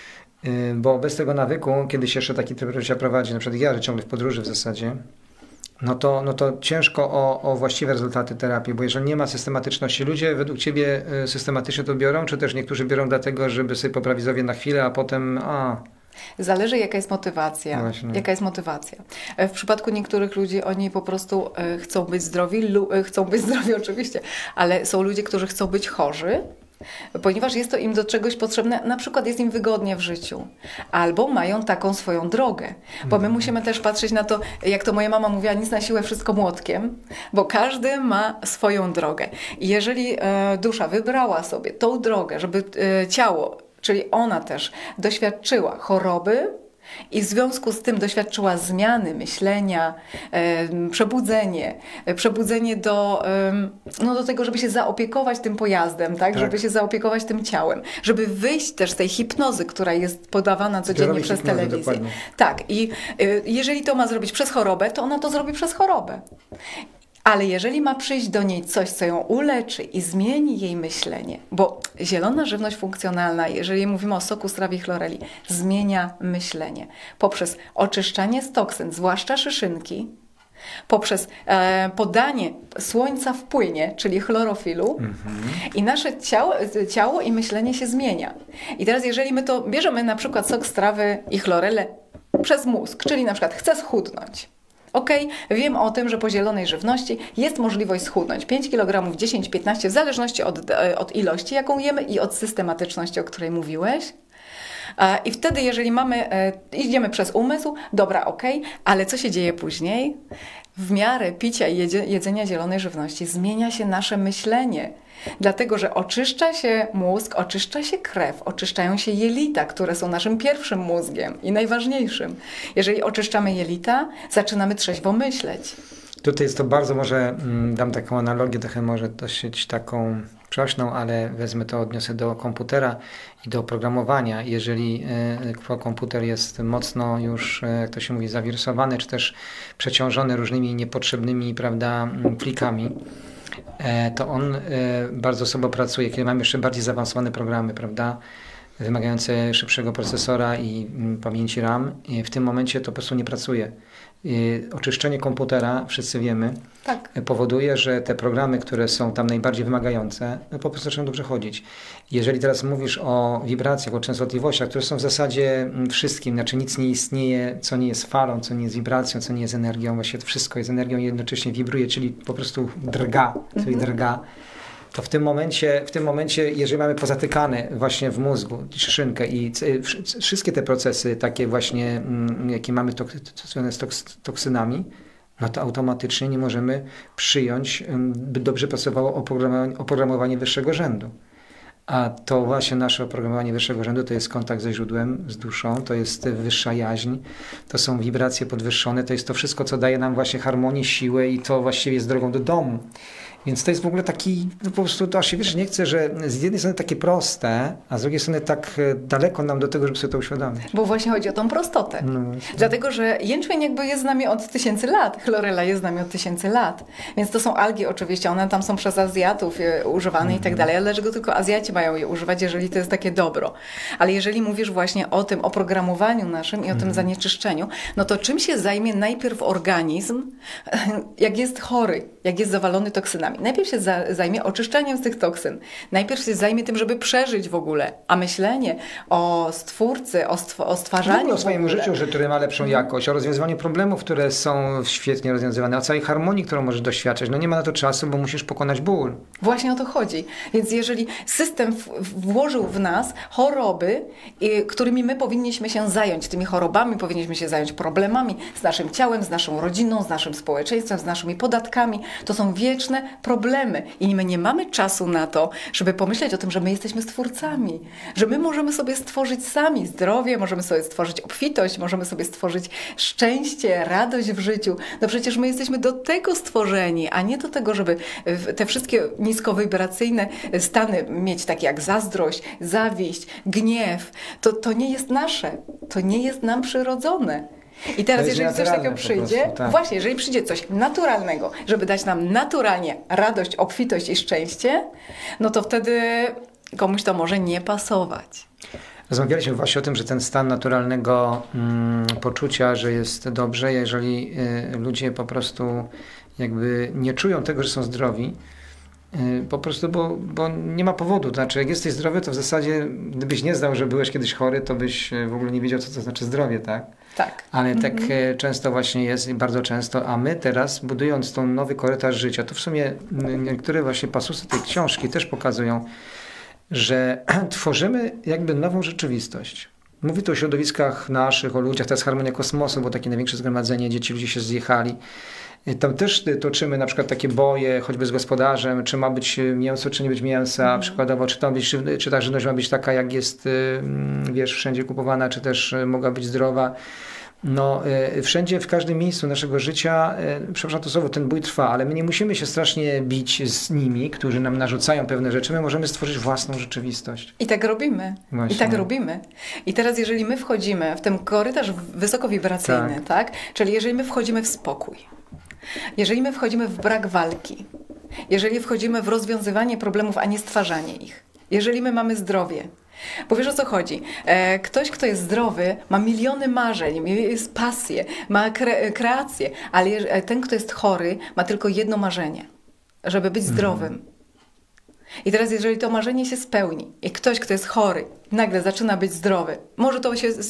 S1: bo bez tego nawyku, kiedy się jeszcze taki tryb życia prowadzi, na przykład ja, że ciągle w podróży w zasadzie, no to, no to ciężko o, o właściwe rezultaty terapii, bo jeżeli nie ma systematyczności, ludzie według ciebie systematycznie to biorą, czy też niektórzy biorą dlatego, żeby sobie poprawić zdrowie na chwilę, a potem a...
S2: Zależy, jaka jest motywacja.
S1: Właśnie.
S2: Jaka jest motywacja. W przypadku niektórych ludzi oni po prostu chcą być zdrowi, lu- chcą być zdrowi oczywiście, ale są ludzie, którzy chcą być chorzy ponieważ jest to im do czegoś potrzebne, na przykład jest im wygodnie w życiu, albo mają taką swoją drogę, bo my musimy też patrzeć na to, jak to moja mama mówiła, nic na siłę, wszystko młotkiem, bo każdy ma swoją drogę. I jeżeli e, dusza wybrała sobie tą drogę, żeby e, ciało, czyli ona też doświadczyła choroby, i w związku z tym doświadczyła zmiany myślenia, e, przebudzenie, e, przebudzenie do, e, no do tego, żeby się zaopiekować tym pojazdem, tak? tak? Żeby się zaopiekować tym ciałem, żeby wyjść też z tej hipnozy, która jest podawana codziennie Zdrowej przez hipnozy, telewizję. Dokładnie. Tak, i e, jeżeli to ma zrobić przez chorobę, to ona to zrobi przez chorobę. Ale jeżeli ma przyjść do niej coś, co ją uleczy i zmieni jej myślenie, bo zielona żywność funkcjonalna, jeżeli mówimy o soku z trawi chloreli, zmienia myślenie poprzez oczyszczanie z toksyn, zwłaszcza szyszynki, poprzez e, podanie słońca w płynie, czyli chlorofilu mm-hmm. i nasze ciało, ciało i myślenie się zmienia. I teraz jeżeli my to bierzemy na przykład sok z trawy i chlorelę przez mózg, czyli na przykład chcę schudnąć. Okej, okay, wiem o tym, że po zielonej żywności jest możliwość schudnąć pięć kilogramów, dziesięć piętnaście, w zależności od, od ilości, jaką jemy i od systematyczności, o której mówiłeś. I wtedy, jeżeli mamy, idziemy przez umysł, dobra, okej, okay, ale co się dzieje później? W miarę picia i jedzenia zielonej żywności zmienia się nasze myślenie. Dlatego, że oczyszcza się mózg, oczyszcza się krew, oczyszczają się jelita, które są naszym pierwszym mózgiem i najważniejszym. Jeżeli oczyszczamy jelita, zaczynamy trzeźwo myśleć.
S1: Tutaj jest to bardzo, może dam taką analogię, trochę może dosyć taką przeośną, ale wezmę to, odniosę do komputera i do oprogramowania. Jeżeli y, komputer jest mocno już, jak to się mówi, zawirusowany, czy też przeciążony różnymi niepotrzebnymi, prawda, plikami, to on bardzo słabo pracuje, kiedy mamy jeszcze bardziej zaawansowane programy, prawda, wymagające szybszego procesora i pamięci RAM. I w tym momencie to po prostu nie pracuje. Oczyszczenie komputera, wszyscy wiemy, tak. powoduje, że te programy, które są tam najbardziej wymagające, no po prostu zaczynają dobrze chodzić. Jeżeli teraz mówisz o wibracjach, o częstotliwościach, które są w zasadzie wszystkim, znaczy nic nie istnieje, co nie jest falą, co nie jest wibracją, co nie jest energią, właśnie wszystko jest energią i jednocześnie wibruje, czyli po prostu drga, czyli mhm. drga. To w tym momencie, w tym momencie, jeżeli mamy pozatykane właśnie w mózgu szyszynkę i wszystkie te procesy takie właśnie, jakie mamy związane z toksynami, no to automatycznie nie możemy przyjąć, by dobrze pracowało oprogramowanie, oprogramowanie wyższego rzędu. A to właśnie nasze oprogramowanie wyższego rzędu to jest kontakt ze źródłem, z duszą, to jest wyższa jaźń, to są wibracje podwyższone, to jest to wszystko, co daje nam właśnie harmonię, siłę i to właściwie jest drogą do domu. Więc to jest w ogóle taki, no po prostu to aż się wiesz, nie chcę, że z jednej strony takie proste, a z drugiej strony tak daleko nam do tego, żeby sobie to uświadomić.
S2: Bo właśnie chodzi o tą prostotę. No, Dlatego, że jęczmień jakby jest z nami od tysięcy lat, chlorela jest z nami od tysięcy lat. Więc to są algi oczywiście, one tam są przez Azjatów używane mm. i tak dalej, ale dlaczego tylko Azjaci mają je używać, jeżeli to jest takie dobro? Ale jeżeli mówisz właśnie o tym oprogramowaniu naszym i o mm. tym zanieczyszczeniu, no to czym się zajmie najpierw organizm, jak jest chory, jak jest zawalony toksynami? Najpierw się za, zajmie oczyszczaniem z tych toksyn. Najpierw się zajmie tym, żeby przeżyć w ogóle. A myślenie o stwórcy, o, stw o stwarzaniu
S1: o swoim życiu, że który ma lepszą mm. jakość, o rozwiązywaniu problemów, które są świetnie rozwiązywane, o całej harmonii, którą możesz doświadczać. No nie ma na to czasu, bo musisz pokonać ból.
S2: Właśnie o to chodzi. Więc jeżeli system w włożył w nas choroby, i, którymi my powinniśmy się zająć, tymi chorobami powinniśmy się zająć problemami z naszym ciałem, z naszą rodziną, z naszym społeczeństwem, z naszymi podatkami. To są wieczne problemy i my nie mamy czasu na to, żeby pomyśleć o tym, że my jesteśmy stwórcami, że my możemy sobie stworzyć sami zdrowie, możemy sobie stworzyć obfitość, możemy sobie stworzyć szczęście, radość w życiu. No przecież my jesteśmy do tego stworzeni, a nie do tego, żeby te wszystkie niskowibracyjne stany mieć, takie jak zazdrość, zawiść, gniew. To, to nie jest nasze, to nie jest nam przyrodzone. I teraz, jeżeli coś takiego przyjdzie, prostu, tak. właśnie, jeżeli przyjdzie coś naturalnego, żeby dać nam naturalnie radość, obfitość i szczęście, no to wtedy komuś to może nie pasować.
S1: Rozmawialiśmy właśnie o tym, że ten stan naturalnego mm, poczucia, że jest dobrze, jeżeli y, ludzie po prostu jakby nie czują tego, że są zdrowi, y, po prostu, bo, bo nie ma powodu. To znaczy, jak jesteś zdrowy, to w zasadzie, gdybyś nie znał, że byłeś kiedyś chory, to byś w ogóle nie wiedział, co to znaczy zdrowie, tak?
S2: Tak.
S1: Ale tak mm-hmm. często właśnie jest i bardzo często, a my teraz budując tą nowy korytarz życia, to w sumie niektóre właśnie pasusy tej książki też pokazują, że tworzymy jakby nową rzeczywistość. Mówię tu o środowiskach naszych, o ludziach, teraz Harmonia Kosmosu, bo takie największe zgromadzenie, dzieci, ludzie się zjechali. Tam też toczymy na przykład takie boje, choćby z gospodarzem, czy ma być mięso, czy nie być mięsa, mm. przykładowo, czy, to być, czy ta żywność ma być taka, jak jest, wiesz, wszędzie kupowana, czy też mogła być zdrowa. No, wszędzie, w każdym miejscu naszego życia, przepraszam to słowo, ten bój trwa, ale my nie musimy się strasznie bić z nimi, którzy nam narzucają pewne rzeczy. My możemy stworzyć własną rzeczywistość.
S2: I tak robimy. Właśnie. I tak robimy. I teraz jeżeli my wchodzimy w ten korytarz wysokowibracyjny, tak. tak? Czyli jeżeli my wchodzimy w spokój, jeżeli my wchodzimy w brak walki, jeżeli wchodzimy w rozwiązywanie problemów, a nie stwarzanie ich, jeżeli my mamy zdrowie, bo wiesz, o co chodzi? Ktoś, kto jest zdrowy, ma miliony marzeń, jest pasję, ma kre kreację, ale ten, kto jest chory, ma tylko jedno marzenie, żeby być zdrowym. Mhm. I teraz, jeżeli to marzenie się spełni i ktoś, kto jest chory, nagle zaczyna być zdrowy, może to się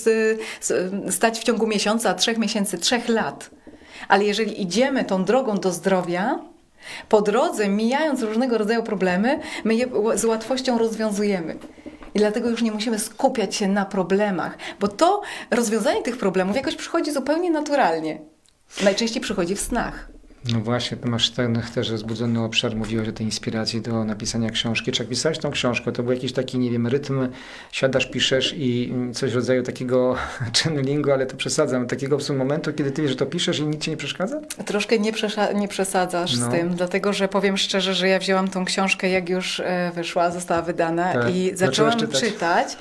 S2: stać w ciągu miesiąca, trzech miesięcy, trzech lat, ale jeżeli idziemy tą drogą do zdrowia, po drodze, mijając różnego rodzaju problemy, my je z łatwością rozwiązujemy. I dlatego już nie musimy skupiać się na problemach, bo to rozwiązanie tych problemów jakoś przychodzi zupełnie naturalnie. Najczęściej przychodzi w snach.
S1: No właśnie, ty masz ten też rozbudzony obszar, mówiłeś o tej inspiracji do napisania książki. Czy jak pisałeś tą książkę, to był jakiś taki, nie wiem, rytm, siadasz, piszesz i coś w rodzaju takiego channelingu, ale to przesadzam, takiego w sumie momentu, kiedy ty wiesz, że to piszesz i nic ci nie przeszkadza?
S2: Troszkę nie, nie przesadzasz no. z tym, dlatego że powiem szczerze, że ja wzięłam tą książkę, jak już wyszła, została wydana tak. i zaczęłam czytać. czytać.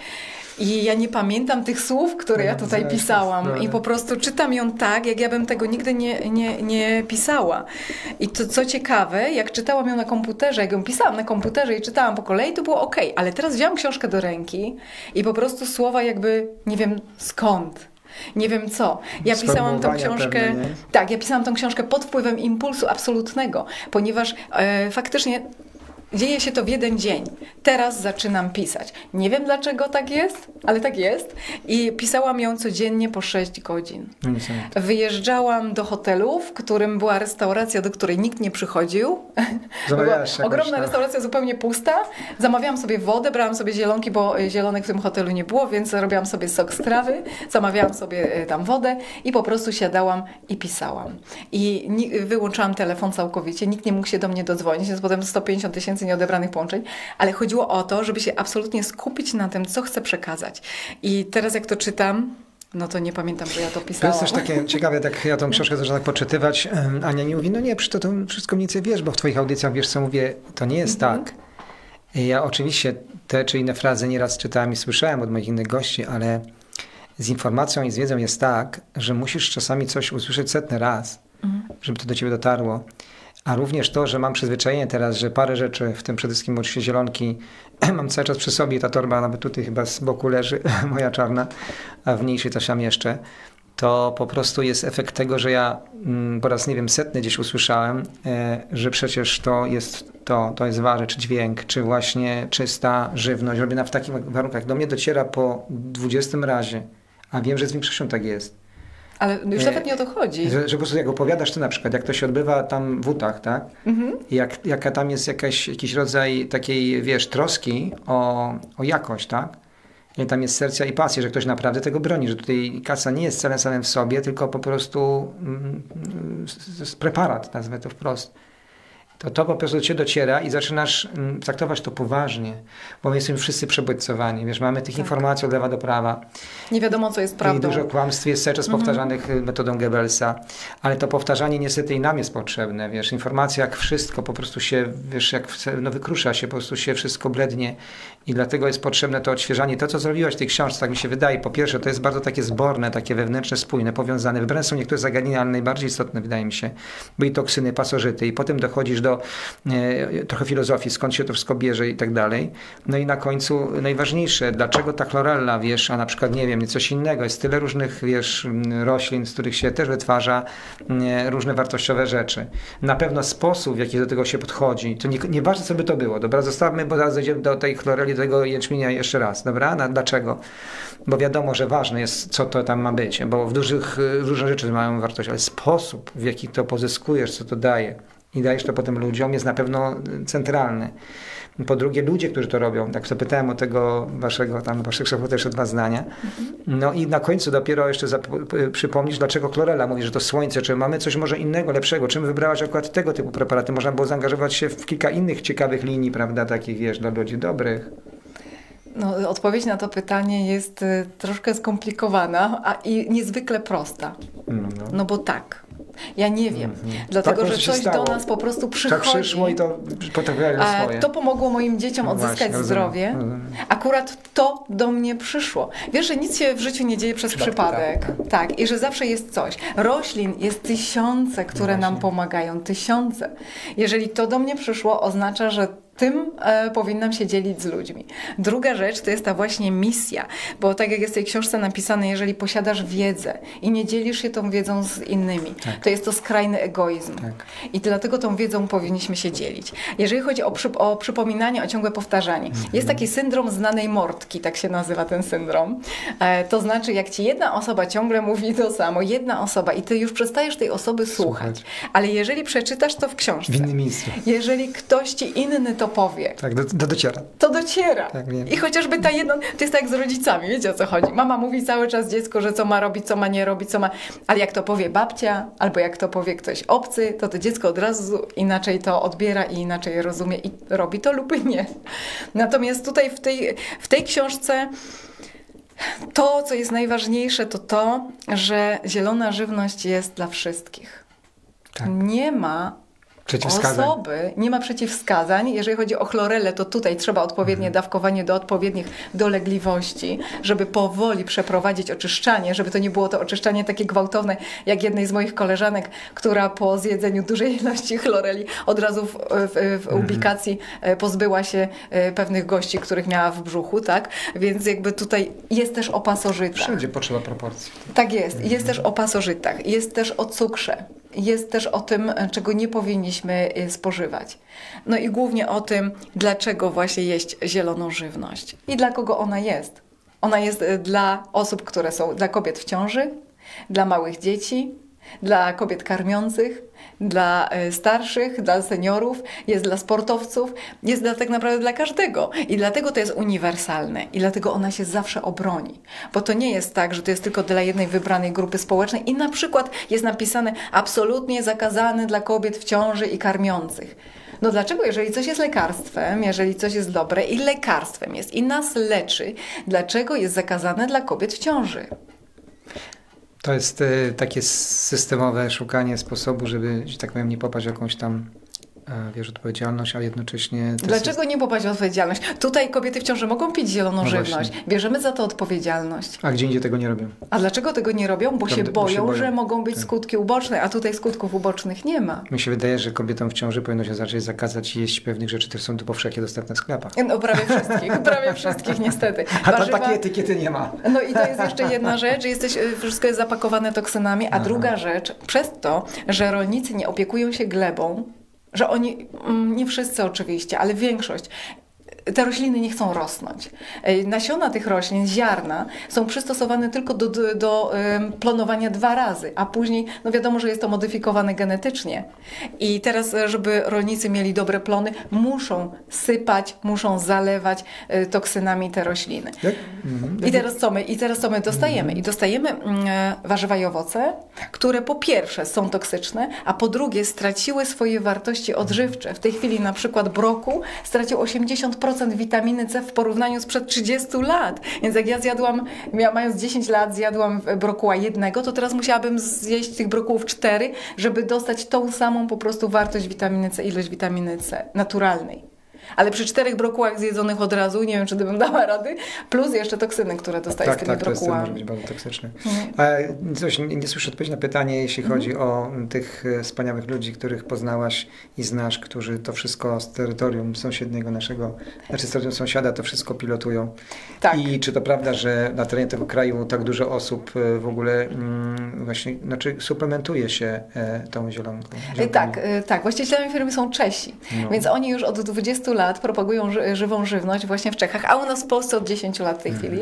S2: I ja nie pamiętam tych słów, które ja tutaj pisałam i po prostu czytam ją tak, jak ja bym tego nigdy nie, nie, nie pisała. I to co ciekawe, jak czytałam ją na komputerze, jak ją pisałam na komputerze i czytałam po kolei, to było okej, ale teraz wzięłam książkę do ręki i po prostu słowa jakby nie wiem skąd. Nie wiem co. Ja pisałam tą książkę. Pewnie, tak, ja pisałam tą książkę pod wpływem impulsu absolutnego, ponieważ e, faktycznie dzieje się to w jeden dzień. Teraz zaczynam pisać. Nie wiem dlaczego tak jest, ale tak jest. I pisałam ją codziennie po sześć godzin. Wyjeżdżałam do hotelu, w którym była restauracja, do której nikt nie przychodził. Była ogromna tak. restauracja, zupełnie pusta. Zamawiałam sobie wodę, brałam sobie zielonki, bo zielonek w tym hotelu nie było, więc robiłam sobie sok z trawy, zamawiałam sobie tam wodę i po prostu siadałam i pisałam. I wyłączałam telefon całkowicie. Nikt nie mógł się do mnie dodzwonić. Jest potem sto pięćdziesiąt tysięcy nieodebranych połączeń, ale chodziło o to, żeby się absolutnie skupić na tym, co chcę przekazać. I teraz jak to czytam, no to nie pamiętam, że ja to pisałam.
S1: To jest też takie ciekawe, tak ja tą książkę zaczęłam tak poczytywać. Ania mi mówi, no nie, to, to wszystko mniej więcej wiesz, bo w twoich audycjach wiesz, co mówię. To nie jest mhm. tak. Ja oczywiście te czy inne frazy nieraz czytałem i słyszałem od moich innych gości, ale z informacją i z wiedzą jest tak, że musisz czasami coś usłyszeć setny raz, mhm. żeby to do ciebie dotarło. A również to, że mam przyzwyczajenie teraz, że parę rzeczy, w tym przede wszystkim oczywiście zielonki, mam cały czas przy sobie, ta torba nawet tutaj chyba z boku leży, moja czarna, a w mniejszej coś tam jeszcze, to po prostu jest efekt tego, że ja po raz, nie wiem, setny gdzieś usłyszałem, że przecież to jest to, to jest warzyw, czy dźwięk, czy właśnie czysta żywność, robiona w takich warunkach. Do mnie dociera po dwudziestym razie, a wiem, że z większością tak jest.
S2: Ale już nawet nie o to chodzi.
S1: Że, że po prostu jak opowiadasz ty na przykład, jak to się odbywa tam w Utah, tak? Mhm. I jak, jaka tam jest jakaś, jakiś rodzaj takiej, wiesz, troski o, o jakość, tak? I tam jest serca i pasja, że ktoś naprawdę tego broni, że tutaj kasa nie jest celem samym w sobie, tylko po prostu mm, preparat, nazwę to wprost. To to po prostu do ciebie dociera i zaczynasz mm, traktować to poważnie, bo my jesteśmy wszyscy przebodźcowani, wiesz, mamy tych tak. informacji od lewa do prawa.
S2: Nie wiadomo, co jest prawdą.
S1: I dużo kłamstw jest cały czas mhm. powtarzanych metodą Goebbelsa, ale to powtarzanie niestety i nam jest potrzebne, wiesz, informacja jak wszystko po prostu się, wiesz, jak no, wykrusza się, po prostu się wszystko blednie i dlatego jest potrzebne to odświeżanie. To, co zrobiłaś w tej książce, tak mi się wydaje, po pierwsze, to jest bardzo takie zborne, takie wewnętrzne, spójne, powiązane. Wybrane są niektóre zagadnienia, ale najbardziej istotne, wydaje mi się, były toksyny, pasożyty i potem dochodzisz do Do, e, trochę filozofii, skąd się to wszystko bierze i tak dalej. No i na końcu najważniejsze, dlaczego ta chlorella, wiesz, a na przykład, nie wiem, coś innego. Jest tyle różnych, wiesz, roślin, z których się też wytwarza e, różne wartościowe rzeczy. Na pewno sposób, w jaki do tego się podchodzi, to nie, nieważne, co by to było. Dobra, zostawmy, bo zaraz dojdziemy do tej chloreli, do tego jęczmienia jeszcze raz. Dobra? Na, dlaczego? Bo wiadomo, że ważne jest, co to tam ma być, bo w dużych, różne rzeczy mają wartość, ale sposób, w jaki to pozyskujesz, co to daje, i dajesz to potem ludziom, jest na pewno centralny. Po drugie, ludzie, którzy to robią. Tak zapytałem o tego waszego, tam waszych szefów też dwa zdania. No i na końcu dopiero jeszcze przypomnisz, dlaczego chlorela. Mówi, że to słońce, czy mamy coś może innego, lepszego. Czym wybrałaś akurat tego typu preparaty? Można było zaangażować się w kilka innych ciekawych linii, prawda, takich, wiesz, dla ludzi dobrych.
S2: No, odpowiedź na to pytanie jest y, troszkę skomplikowana, a i niezwykle prosta. No, no bo tak. Ja nie wiem, mm-hmm. dlatego, tak, że coś do nas po prostu przychodzi.
S1: Tak przyszło i to potrafiają swoje.
S2: To pomogło moim dzieciom no odzyskać właśnie, zdrowie. Rozumiem. Akurat to do mnie przyszło. Wiesz, że nic się w życiu nie dzieje przez Przypadku, przypadek. Tak, tak. tak, i że zawsze jest coś. Roślin jest tysiące, które no nam pomagają. Tysiące. Jeżeli to do mnie przyszło, oznacza, że tym e, powinnam się dzielić z ludźmi. Druga rzecz to jest ta właśnie misja, bo tak jak jest w tej książce napisane, jeżeli posiadasz wiedzę i nie dzielisz się tą wiedzą z innymi, tak. to jest to skrajny egoizm. Tak. I dlatego tą wiedzą powinniśmy się dzielić. Jeżeli chodzi o, przy, o przypominanie, o ciągłe powtarzanie, mhm. jest taki syndrom znanej mordki, tak się nazywa ten syndrom. E, to znaczy, jak ci jedna osoba ciągle mówi to samo, jedna osoba i ty już przestajesz tej osoby słuchać, słuchać. ale jeżeli przeczytasz to w książce,
S1: w innym miejscu.
S2: jeżeli ktoś ci inny to powie.
S1: Tak, do, do dociera.
S2: To dociera.
S1: Tak, wiem.
S2: I chociażby ta jedna, to jest tak jak z rodzicami, wiecie o co chodzi. Mama mówi cały czas dziecku, że co ma robić, co ma nie robić, co ma... Ale jak to powie babcia, albo jak to powie ktoś obcy, to to dziecko od razu inaczej to odbiera i inaczej rozumie i robi to lub nie. Natomiast tutaj w tej, w tej książce to, co jest najważniejsze, to to, że zielona żywność jest dla wszystkich. Tak. Nie ma osoby, nie ma przeciwwskazań. Jeżeli chodzi o chlorelę, to tutaj trzeba odpowiednie mhm. dawkowanie do odpowiednich dolegliwości, żeby powoli przeprowadzić oczyszczanie, żeby to nie było to oczyszczanie takie gwałtowne, jak jednej z moich koleżanek, która po zjedzeniu dużej ilości chloreli od razu w, w, w ubikacji mhm. pozbyła się pewnych gości, których miała w brzuchu, tak? Więc jakby tutaj jest też o pasożytach.
S1: Wszędzie potrzeba proporcji.
S2: Tak jest. Mhm. Jest też o pasożytach. Jest też o cukrze. Jest też o tym, czego nie powinniśmy spożywać. No i głównie o tym, dlaczego właśnie jeść zieloną żywność i dla kogo ona jest. Ona jest dla osób, które są, dla kobiet w ciąży, dla małych dzieci, dla kobiet karmiących, dla starszych, dla seniorów, jest dla sportowców, jest dla, tak naprawdę dla każdego. I dlatego to jest uniwersalne i dlatego ona się zawsze obroni. Bo to nie jest tak, że to jest tylko dla jednej wybranej grupy społecznej i na przykład jest napisane absolutnie zakazane dla kobiet w ciąży i karmiących. No dlaczego, jeżeli coś jest lekarstwem, jeżeli coś jest dobre i lekarstwem jest i nas leczy, dlaczego jest zakazane dla kobiet w ciąży?
S1: To jest y, takie systemowe szukanie sposobu, żeby, że tak powiem, nie popaść w jakąś tam wiesz, odpowiedzialność, a jednocześnie...
S2: Dlaczego jest... nie popaść w odpowiedzialność? Tutaj kobiety w ciąży mogą pić zieloną no żywność. Właśnie. Bierzemy za to odpowiedzialność.
S1: A gdzie indziej tego nie robią?
S2: A dlaczego tego nie robią? Bo, Prawda, się, boją, bo się boją, że mogą być tak. skutki uboczne, a tutaj skutków ubocznych nie ma.
S1: Mi się wydaje, że kobietom w ciąży powinno się zacząć zakazać jeść pewnych rzeczy, które są tu powszechnie dostępne w sklepach.
S2: No prawie wszystkich, prawie wszystkich niestety.
S1: A tam takiej etykiety nie ma.
S2: No i to jest jeszcze jedna rzecz, jesteś, wszystko jest zapakowane toksynami, a Aha. druga rzecz, przez to, że rolnicy nie opiekują się glebą, że oni, nie wszyscy oczywiście, ale większość, te rośliny nie chcą rosnąć. Nasiona tych roślin, ziarna są przystosowane tylko do, do, do um, klonowania dwa razy, a później, no wiadomo, że jest to modyfikowane genetycznie. I teraz, żeby rolnicy mieli dobre plony, muszą sypać, muszą zalewać y, toksynami te rośliny. Jak? Mhm. I teraz co my, i teraz co my dostajemy? Mhm. I dostajemy y, warzywa i owoce, które po pierwsze są toksyczne, a po drugie straciły swoje wartości odżywcze. W tej chwili na przykład brokuł stracił osiemdziesiąt procent witaminy C w porównaniu sprzed trzydziestu lat. Więc jak ja zjadłam, ja mając dziesięć lat zjadłam brokuła jednego, to teraz musiałabym zjeść tych brokułów cztery, żeby dostać tą samą po prostu wartość witaminy C, ilość witaminy C naturalnej. Ale przy czterech brokułach zjedzonych od razu, nie wiem, czy bym dała rady, plus jeszcze toksyny, które dostaję
S1: tak,
S2: z tymi
S1: tak,
S2: brokułami.
S1: Tak, to może być bardzo toksyczne. Hmm. Coś, nie, nie słyszę odpowiedzi na pytanie, jeśli hmm. chodzi o tych wspaniałych ludzi, których poznałaś i znasz, którzy to wszystko z terytorium sąsiedniego naszego, znaczy z terytorium sąsiada to wszystko pilotują. Tak. I czy to prawda, że na terenie tego kraju tak dużo osób w ogóle mm, właśnie, znaczy suplementuje się e, tą zielonką?
S2: zielonką? Tak, tak. Właścicielami firmy są Czesi, no. Więc oni już od dwudziestu lat propagują ży żywą żywność właśnie w Czechach, a u nas w Polsce od dziesięciu lat w tej chwili.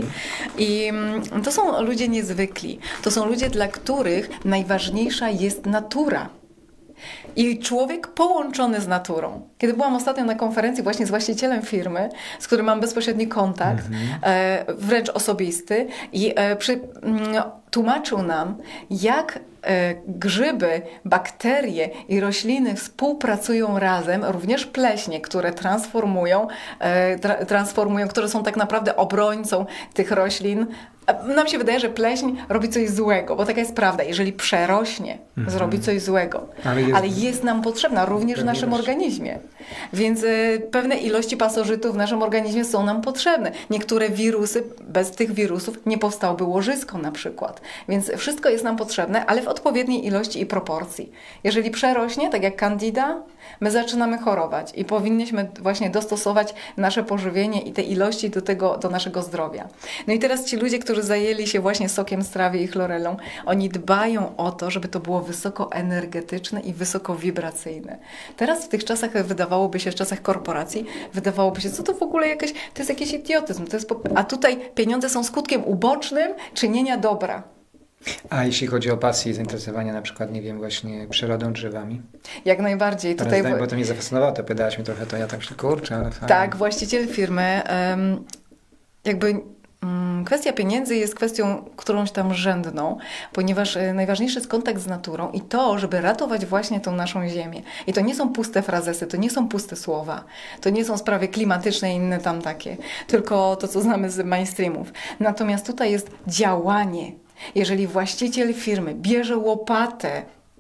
S2: I to są ludzie niezwykli. To są ludzie, dla których najważniejsza jest natura. I człowiek połączony z naturą. Kiedy byłam ostatnio na konferencji właśnie z właścicielem firmy, z którym mam bezpośredni kontakt, mm-hmm. e, wręcz osobisty, i e, przy, m, tłumaczył nam, jak e, grzyby, bakterie i rośliny współpracują razem, również pleśnie, które transformują, e, tra, transformują, które są tak naprawdę obrońcą tych roślin. Nam się wydaje, że pleśń robi coś złego, bo taka jest prawda. Jeżeli przerośnie, mm-hmm. zrobi coś złego. Ale jest, Ale jest nam potrzebna również w naszym organizmie. Więc y, pewne ilości pasożytów w naszym organizmie są nam potrzebne. Niektóre wirusy, bez tych wirusów nie powstałoby łożysko na przykład. Więc wszystko jest nam potrzebne, ale w odpowiedniej ilości i proporcji. Jeżeli przerośnie, tak jak Candida, my zaczynamy chorować i powinniśmy właśnie dostosować nasze pożywienie i te ilości do tego, do naszego zdrowia. No i teraz ci ludzie, którzy zajęli się właśnie sokiem z trawy i chlorelą, oni dbają o to, żeby to było wysoko energetyczne i wysoko wibracyjne. Teraz w tych czasach wydawałoby się, w czasach korporacji, wydawałoby się, co to w ogóle jakieś, to jest jakiś idiotyzm. To jest, a tutaj pieniądze są skutkiem ubocznym czynienia dobra.
S1: A jeśli chodzi o pasję i zainteresowanie na przykład, nie wiem, właśnie przyrodą, drzewami?
S2: Jak najbardziej.
S1: Tutaj... Zdań, bo to mnie zafascynowało, to pytałaś mi trochę, to ja tak myślę, kurczę, ale fajnie.
S2: Tak, właściciel firmy um, jakby... Kwestia pieniędzy jest kwestią którąś tam rzędną, ponieważ najważniejszy jest kontakt z naturą i to, żeby ratować właśnie tą naszą ziemię. I to nie są puste frazesy, to nie są puste słowa, to nie są sprawy klimatyczne i inne tam takie, tylko to, co znamy z mainstreamów. Natomiast tutaj jest działanie. Jeżeli właściciel firmy bierze łopatę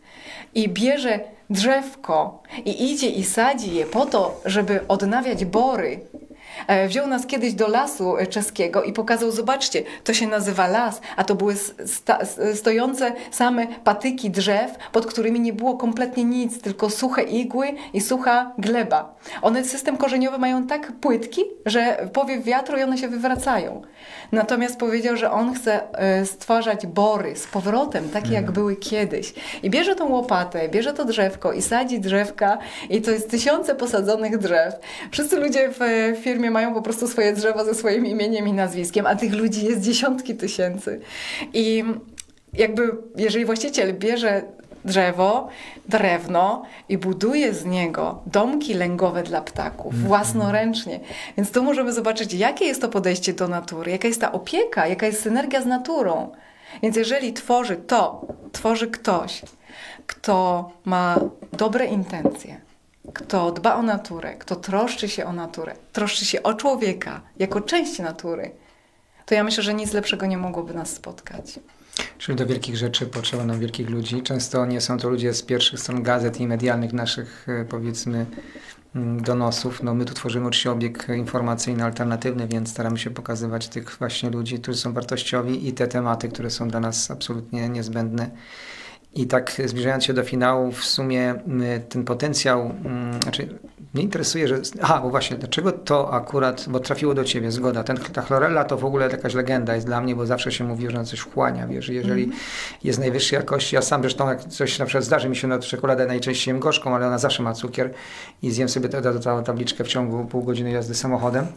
S2: i bierze drzewko i idzie i sadzi je po to, żeby odnawiać bory, wziął nas kiedyś do lasu czeskiego i pokazał, zobaczcie, to się nazywa las, a to były sta stojące same patyki drzew, pod którymi nie było kompletnie nic, tylko suche igły i sucha gleba. One system korzeniowy mają tak płytki, że powiew wiatru i one się wywracają. Natomiast powiedział, że on chce stwarzać bory z powrotem, takie jak były kiedyś. I bierze tą łopatę, bierze to drzewko i sadzi drzewka i to jest tysiące posadzonych drzew. Wszyscy ludzie w firmie mają po prostu swoje drzewa ze swoim imieniem i nazwiskiem, a tych ludzi jest dziesiątki tysięcy. I jakby, jeżeli właściciel bierze drzewo, drewno i buduje z niego domki lęgowe dla ptaków własnoręcznie. Więc tu możemy zobaczyć, jakie jest to podejście do natury, jaka jest ta opieka, jaka jest synergia z naturą. Więc jeżeli tworzy to, tworzy ktoś, kto ma dobre intencje, kto dba o naturę, kto troszczy się o naturę, troszczy się o człowieka jako część natury, to ja myślę, że nic lepszego nie mogłoby nas spotkać.
S1: Czyli do wielkich rzeczy potrzeba nam wielkich ludzi. Często nie są to ludzie z pierwszych stron gazet i medialnych naszych, powiedzmy, donosów. No my tu tworzymy oczywiście obieg informacyjny, alternatywny, więc staramy się pokazywać tych właśnie ludzi, którzy są wartościowi i te tematy, które są dla nas absolutnie niezbędne. I tak zbliżając się do finału, w sumie ten potencjał, znaczy mnie interesuje, że... Aha, bo właśnie, dlaczego to akurat, bo trafiło do ciebie, zgoda. Ten, ta chlorella to w ogóle jakaś legenda jest dla mnie, bo zawsze się mówi, że ona coś wchłania, wiesz, jeżeli mm. jest najwyższej jakości, ja sam zresztą jak coś na przykład zdarzy mi się na czekoladę, najczęściej jem gorzką, ale ona zawsze ma cukier i zjem sobie tę tabliczkę w ciągu pół godziny jazdy samochodem.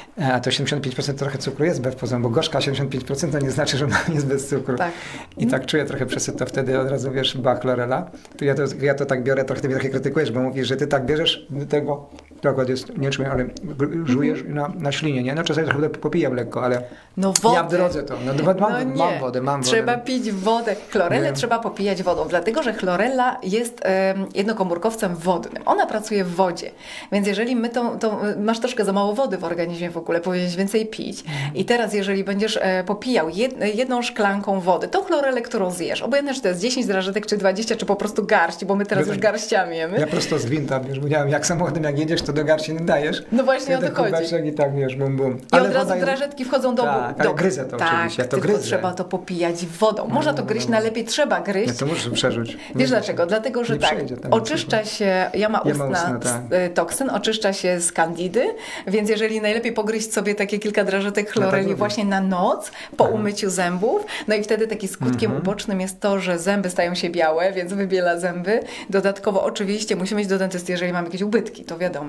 S1: A to siedemdziesiąt pięć procent trochę cukru jest wbrew pozorom, bo gorzka siedemdziesiąt pięć procent to nie znaczy, że ona jest bez cukru. Tak. I tak czuję trochę przesyt, to wtedy od razu wiesz, ba, chlorella. To ja, to ja to tak biorę, trochę ty mnie trochę krytykujesz, bo mówisz, że ty tak bierzesz tego, przykład jest, nie czuję, ale żujesz mm-hmm. na, na ślinie, nie? No czasami trochę popijam lekko, ale
S2: no wodę.
S1: Ja w drodze to. No, mam,
S2: no
S1: mam, mam wodę, mam wodę.
S2: Trzeba pić wodę. Chlorellę trzeba popijać wodą, dlatego że chlorella jest um, jednokomórkowcem wodnym. Ona pracuje w wodzie, więc jeżeli my to, to masz troszkę za mało wody w organizmie w ogóle, powinieneś więcej pić. I teraz jeżeli będziesz e, popijał jed, jedną szklanką wody, tą chlorellę, którą zjesz, obojętnie czy to jest dziesięć drażetek, czy dwadzieścia, czy po prostu garść, bo my teraz By już tak, garściami jemy.
S1: Ja prosto z gwinta, wiesz, bo nie wiem, jak samochodem jak jedziesz, to do garści nie dajesz.
S2: No właśnie o to chodzi.
S1: I tak, wiesz, bum, bum.
S2: I ale od razu drażetki wchodzą do...
S1: Tak, ale gryzę to
S2: tak,
S1: oczywiście, ja to
S2: tylko
S1: gryzę.
S2: trzeba to popijać wodą. Można to gryźć, najlepiej trzeba gryźć.
S1: Ja to muszę przerzuć.
S2: Wiesz dlaczego? Dlatego, że tak, oczyszcza się jama ustna, jama ustna tak. toksyn, oczyszcza się z kandidy, więc jeżeli najlepiej pogryźć sobie takie kilka drażetek chloreli no właśnie na noc, po Aha. umyciu zębów, no i wtedy taki skutkiem mhm. ubocznym jest to, że zęby stają się białe, więc wybiela zęby. Dodatkowo oczywiście musimy iść do dentysty, jeżeli mamy jakieś ubytki, to wiadomo,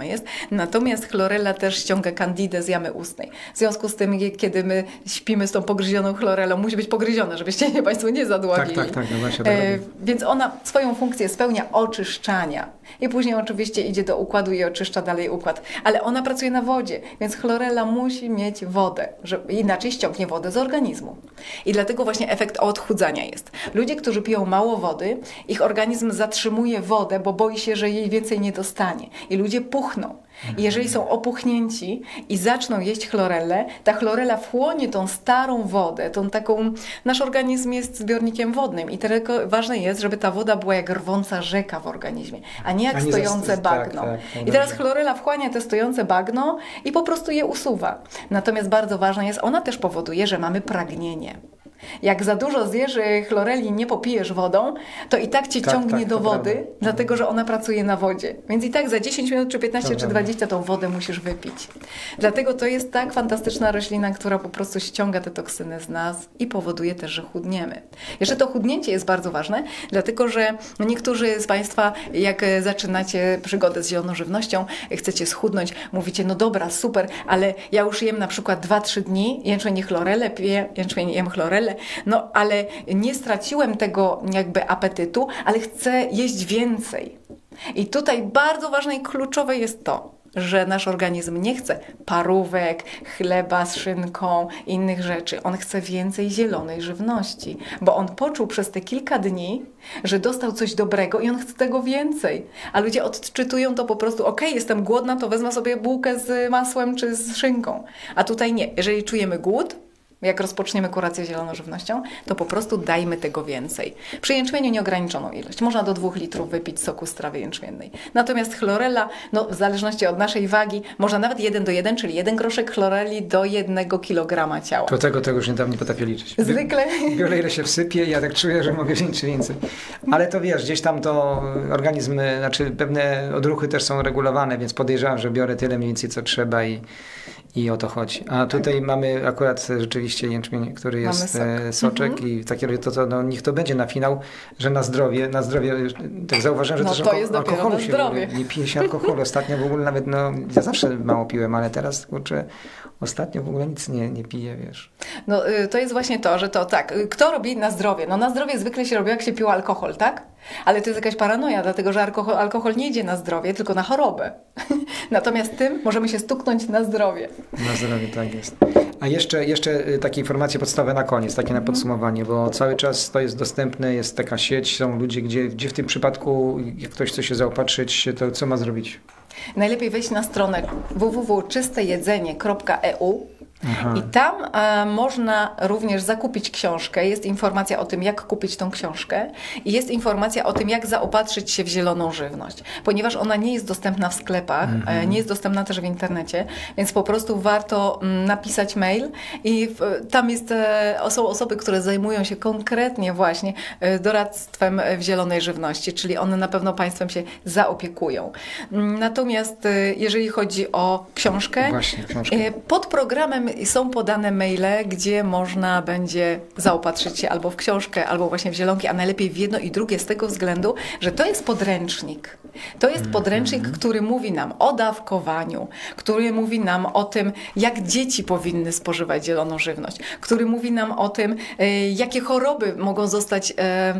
S2: jest. Natomiast chlorella też ściąga candidę z jamy ustnej. W związku z tym, kiedy my śpimy z tą pogryzioną chlorellą, musi być pogryziona, żebyście nie, Państwo nie zadławili.
S1: Tak, tak, tak. No właśnie, tak
S2: e, więc ona swoją funkcję spełnia oczyszczania. I później oczywiście idzie do układu i oczyszcza dalej układ. Ale ona pracuje na wodzie, więc chlorella musi mieć wodę, że inaczej ściągnie wodę z organizmu. I dlatego właśnie efekt odchudzania jest. Ludzie, którzy piją mało wody, ich organizm zatrzymuje wodę, bo boi się, że jej więcej nie dostanie. I ludzie puchną. I jeżeli są opuchnięci i zaczną jeść chlorellę, ta chlorella wchłonie tą starą wodę, tą taką... Nasz organizm jest zbiornikiem wodnym i tylko ważne jest, żeby ta woda była jak rwąca rzeka w organizmie, a nie jak a nie stojące zas... bagno. Tak, tak, I teraz chlorella wchłania te stojące bagno i po prostu je usuwa. Natomiast bardzo ważne jest, ona też powoduje, że mamy pragnienie. Jak za dużo zjesz chloreli, nie popijesz wodą, to i tak cię tak, ciągnie tak, do wody, prawda. Dlatego że ona pracuje na wodzie. Więc i tak za dziesięć minut, czy piętnaście, to czy dwadzieścia tą wodę musisz wypić. Dlatego to jest tak fantastyczna roślina, która po prostu ściąga te toksyny z nas i powoduje też, że chudniemy. Jeszcze to chudnięcie jest bardzo ważne, dlatego że niektórzy z Państwa, jak zaczynacie przygodę z zieloną żywnością, chcecie schudnąć, mówicie, no dobra, super, ale ja już jem na przykład dwa trzy dni jęczmień i chlorellę, piję jęczmień i jem chlorellę, no ale nie straciłem tego jakby apetytu, ale chcę jeść więcej. I tutaj bardzo ważne i kluczowe jest to, że nasz organizm nie chce parówek, chleba z szynką, innych rzeczy. On chce więcej zielonej żywności, bo on poczuł przez te kilka dni, że dostał coś dobrego i on chce tego więcej. A ludzie odczytują to po prostu, okej, jestem głodna, to wezmę sobie bułkę z masłem czy z szynką. A tutaj nie. Jeżeli czujemy głód, jak rozpoczniemy kurację zieloną żywnością, to po prostu dajmy tego więcej. Przy jęczmieniu nieograniczoną ilość. Można do dwóch litrów wypić soku z trawy jęczmiennej. Natomiast chlorella, no w zależności od naszej wagi, można nawet jeden do jeden, czyli jeden groszek chloreli do jednego kilograma ciała.
S1: To tego, tego już niedawno nie potrafię liczyć.
S2: Zwykle.
S1: Biorę ile się wsypie i ja tak czuję, że mogę wziąć więcej. Ale to wiesz, gdzieś tam to organizmy, znaczy pewne odruchy też są regulowane, więc podejrzewam, że biorę tyle mniej więcej co trzeba i I o to chodzi. A tutaj tak. mamy akurat rzeczywiście jęczmień, który jest sok. soczek mm-hmm. i takie to, to no, niech to będzie na finał, że na zdrowie, na zdrowie, tak zauważyłem, że
S2: no,
S1: też
S2: to
S1: alko-
S2: jest
S1: alkoholu
S2: się
S1: ogóle, nie pije się alkoholu. Ostatnio w ogóle nawet, no ja zawsze mało piłem, ale teraz kurczę, ostatnio w ogóle nic nie, nie piję, wiesz.
S2: No to jest właśnie to, że to tak, kto robi na zdrowie? No na zdrowie zwykle się robi, jak się pił alkohol, tak? Ale to jest jakaś paranoja, dlatego że alkohol, alkohol nie idzie na zdrowie, tylko na chorobę. Natomiast tym możemy się stuknąć na zdrowie.
S1: Na zdrowie, tak jest. A jeszcze, jeszcze takie informacje podstawowe na koniec, takie na podsumowanie, bo cały czas to jest dostępne, jest taka sieć, są ludzie, gdzie, gdzie w tym przypadku, jak ktoś chce się zaopatrzyć, to co ma zrobić?
S2: Najlepiej wejść na stronę w w w kropka czyste jedzenie kropka e u. Aha. I tam e, można również zakupić książkę. Jest informacja o tym, jak kupić tą książkę i jest informacja o tym, jak zaopatrzyć się w zieloną żywność. Ponieważ ona nie jest dostępna w sklepach, mhm. e, nie jest dostępna też w internecie, więc po prostu warto m, napisać mail i w, tam jest, e, są osoby, które zajmują się konkretnie właśnie e, doradztwem w zielonej żywności, czyli one na pewno Państwem się zaopiekują. Natomiast e, jeżeli chodzi o książkę,
S1: właśnie, książkę.
S2: E, pod programem są podane maile, gdzie można będzie zaopatrzyć się albo w książkę, albo właśnie w zielonki, a najlepiej w jedno i drugie z tego względu, że to jest podręcznik. To jest podręcznik, który mówi nam o dawkowaniu, który mówi nam o tym, jak dzieci powinny spożywać zieloną żywność, który mówi nam o tym, jakie choroby mogą zostać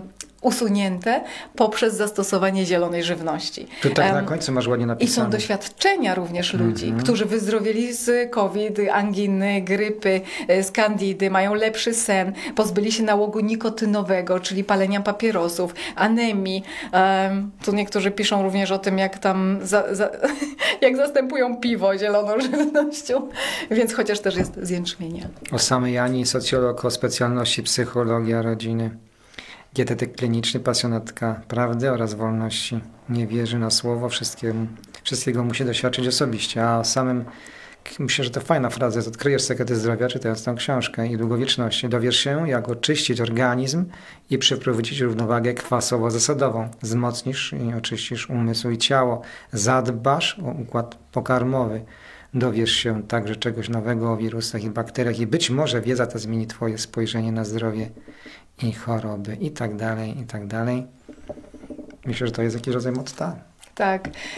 S2: usunięte poprzez zastosowanie zielonej żywności.
S1: Tu tak na końcu masz ładnie napisane.
S2: I są doświadczenia również ludzi, mm-hmm. którzy wyzdrowieli z COVID, anginy, grypy, z kandidy, mają lepszy sen, pozbyli się nałogu nikotynowego, czyli palenia papierosów, anemii. Um, tu niektórzy piszą również o tym, jak tam za, za, jak zastępują piwo zieloną żywnością, więc chociaż też jest z jęczmienia.
S1: O samej Ani, socjolog o specjalności psychologia rodziny. Dietetyk kliniczny, pasjonatka prawdy oraz wolności. Nie wierzy na słowo, wszystkiego, wszystkiego musi doświadczyć osobiście. A o samym, myślę, że to fajna fraza jest, odkryjesz sekrety zdrowia, czytając tę książkę i długowieczności. Dowiesz się, jak oczyścić organizm i przeprowadzić równowagę kwasowo-zasadową. Wzmocnisz i oczyścisz umysł i ciało. Zadbasz o układ pokarmowy. Dowiesz się także czegoś nowego o wirusach i bakteriach i być może wiedza ta zmieni twoje spojrzenie na zdrowie i choroby i tak dalej, i tak dalej. Myślę, że to jest jakiś rodzaj motta.
S2: Tak.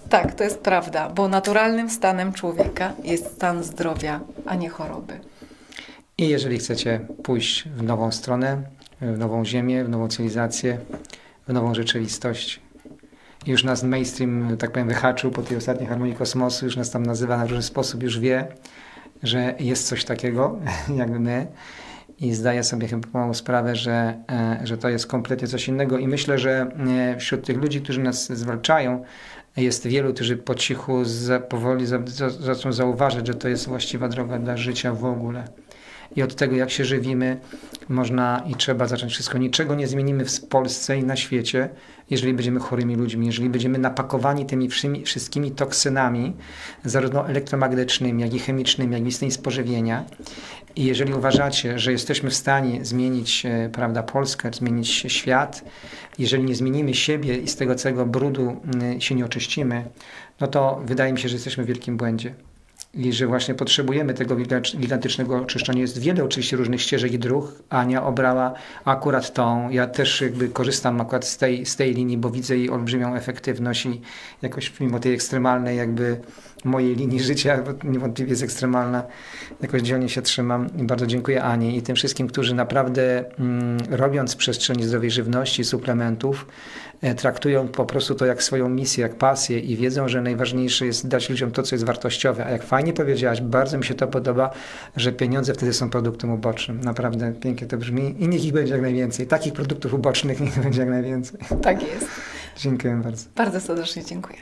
S2: Tak, to jest prawda, bo naturalnym stanem człowieka jest stan zdrowia, a nie choroby.
S1: I jeżeli chcecie pójść w nową stronę, w nową ziemię, w nową cywilizację, w nową rzeczywistość, już nas mainstream, tak powiem, wyhaczył po tej ostatniej harmonii kosmosu, już nas tam nazywa na różny sposób, już wie, że jest coś takiego jak my i zdaje sobie chyba pomału sprawę, że, że to jest kompletnie coś innego i myślę, że wśród tych ludzi, którzy nas zwalczają, jest wielu, którzy po cichu za, powoli za, za, zaczną zauważać, że to jest właściwa droga dla życia w ogóle. I od tego, jak się żywimy, można i trzeba zacząć wszystko. Niczego nie zmienimy w Polsce i na świecie, jeżeli będziemy chorymi ludźmi, jeżeli będziemy napakowani tymi wszystkimi toksynami, zarówno elektromagnetycznymi, jak i chemicznymi, jak i z tej spożywienia. I jeżeli uważacie, że jesteśmy w stanie zmienić, prawda, Polskę, zmienić świat, jeżeli nie zmienimy siebie i z tego całego brudu się nie oczyścimy, no to wydaje mi się, że jesteśmy w wielkim błędzie. I że właśnie potrzebujemy tego gigantycznego oczyszczenia. Jest wiele oczywiście różnych ścieżek i dróg. Ania obrała akurat tą. Ja też jakby korzystam akurat z tej, z tej linii, bo widzę jej olbrzymią efektywność i jakoś mimo tej ekstremalnej jakby mojej linii życia, bo niewątpliwie jest ekstremalna, jakoś dzielnie się trzymam i bardzo dziękuję Ani i tym wszystkim, którzy naprawdę mm, robiąc w przestrzeni zdrowej żywności, suplementów, e, traktują po prostu to jak swoją misję, jak pasję i wiedzą, że najważniejsze jest dać ludziom to, co jest wartościowe. A jak fajnie powiedziałaś, bardzo mi się to podoba, że pieniądze wtedy są produktem ubocznym. Naprawdę pięknie to brzmi i niech ich będzie jak najwięcej. Takich produktów ubocznych niech będzie jak najwięcej.
S2: Tak jest.
S1: Dziękuję bardzo.
S2: Bardzo serdecznie dziękuję.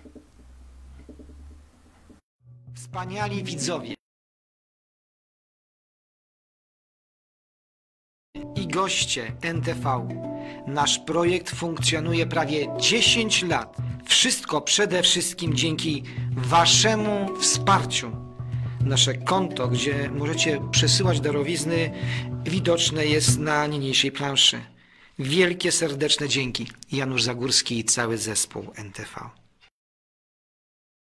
S1: Wspaniali widzowie i goście N T V. Nasz projekt funkcjonuje prawie dziesięć lat. Wszystko przede wszystkim dzięki Waszemu wsparciu. Nasze konto, gdzie możecie przesyłać darowizny, widoczne jest na niniejszej planszy. Wielkie, serdeczne dzięki. Janusz Zagórski i cały zespół N T V.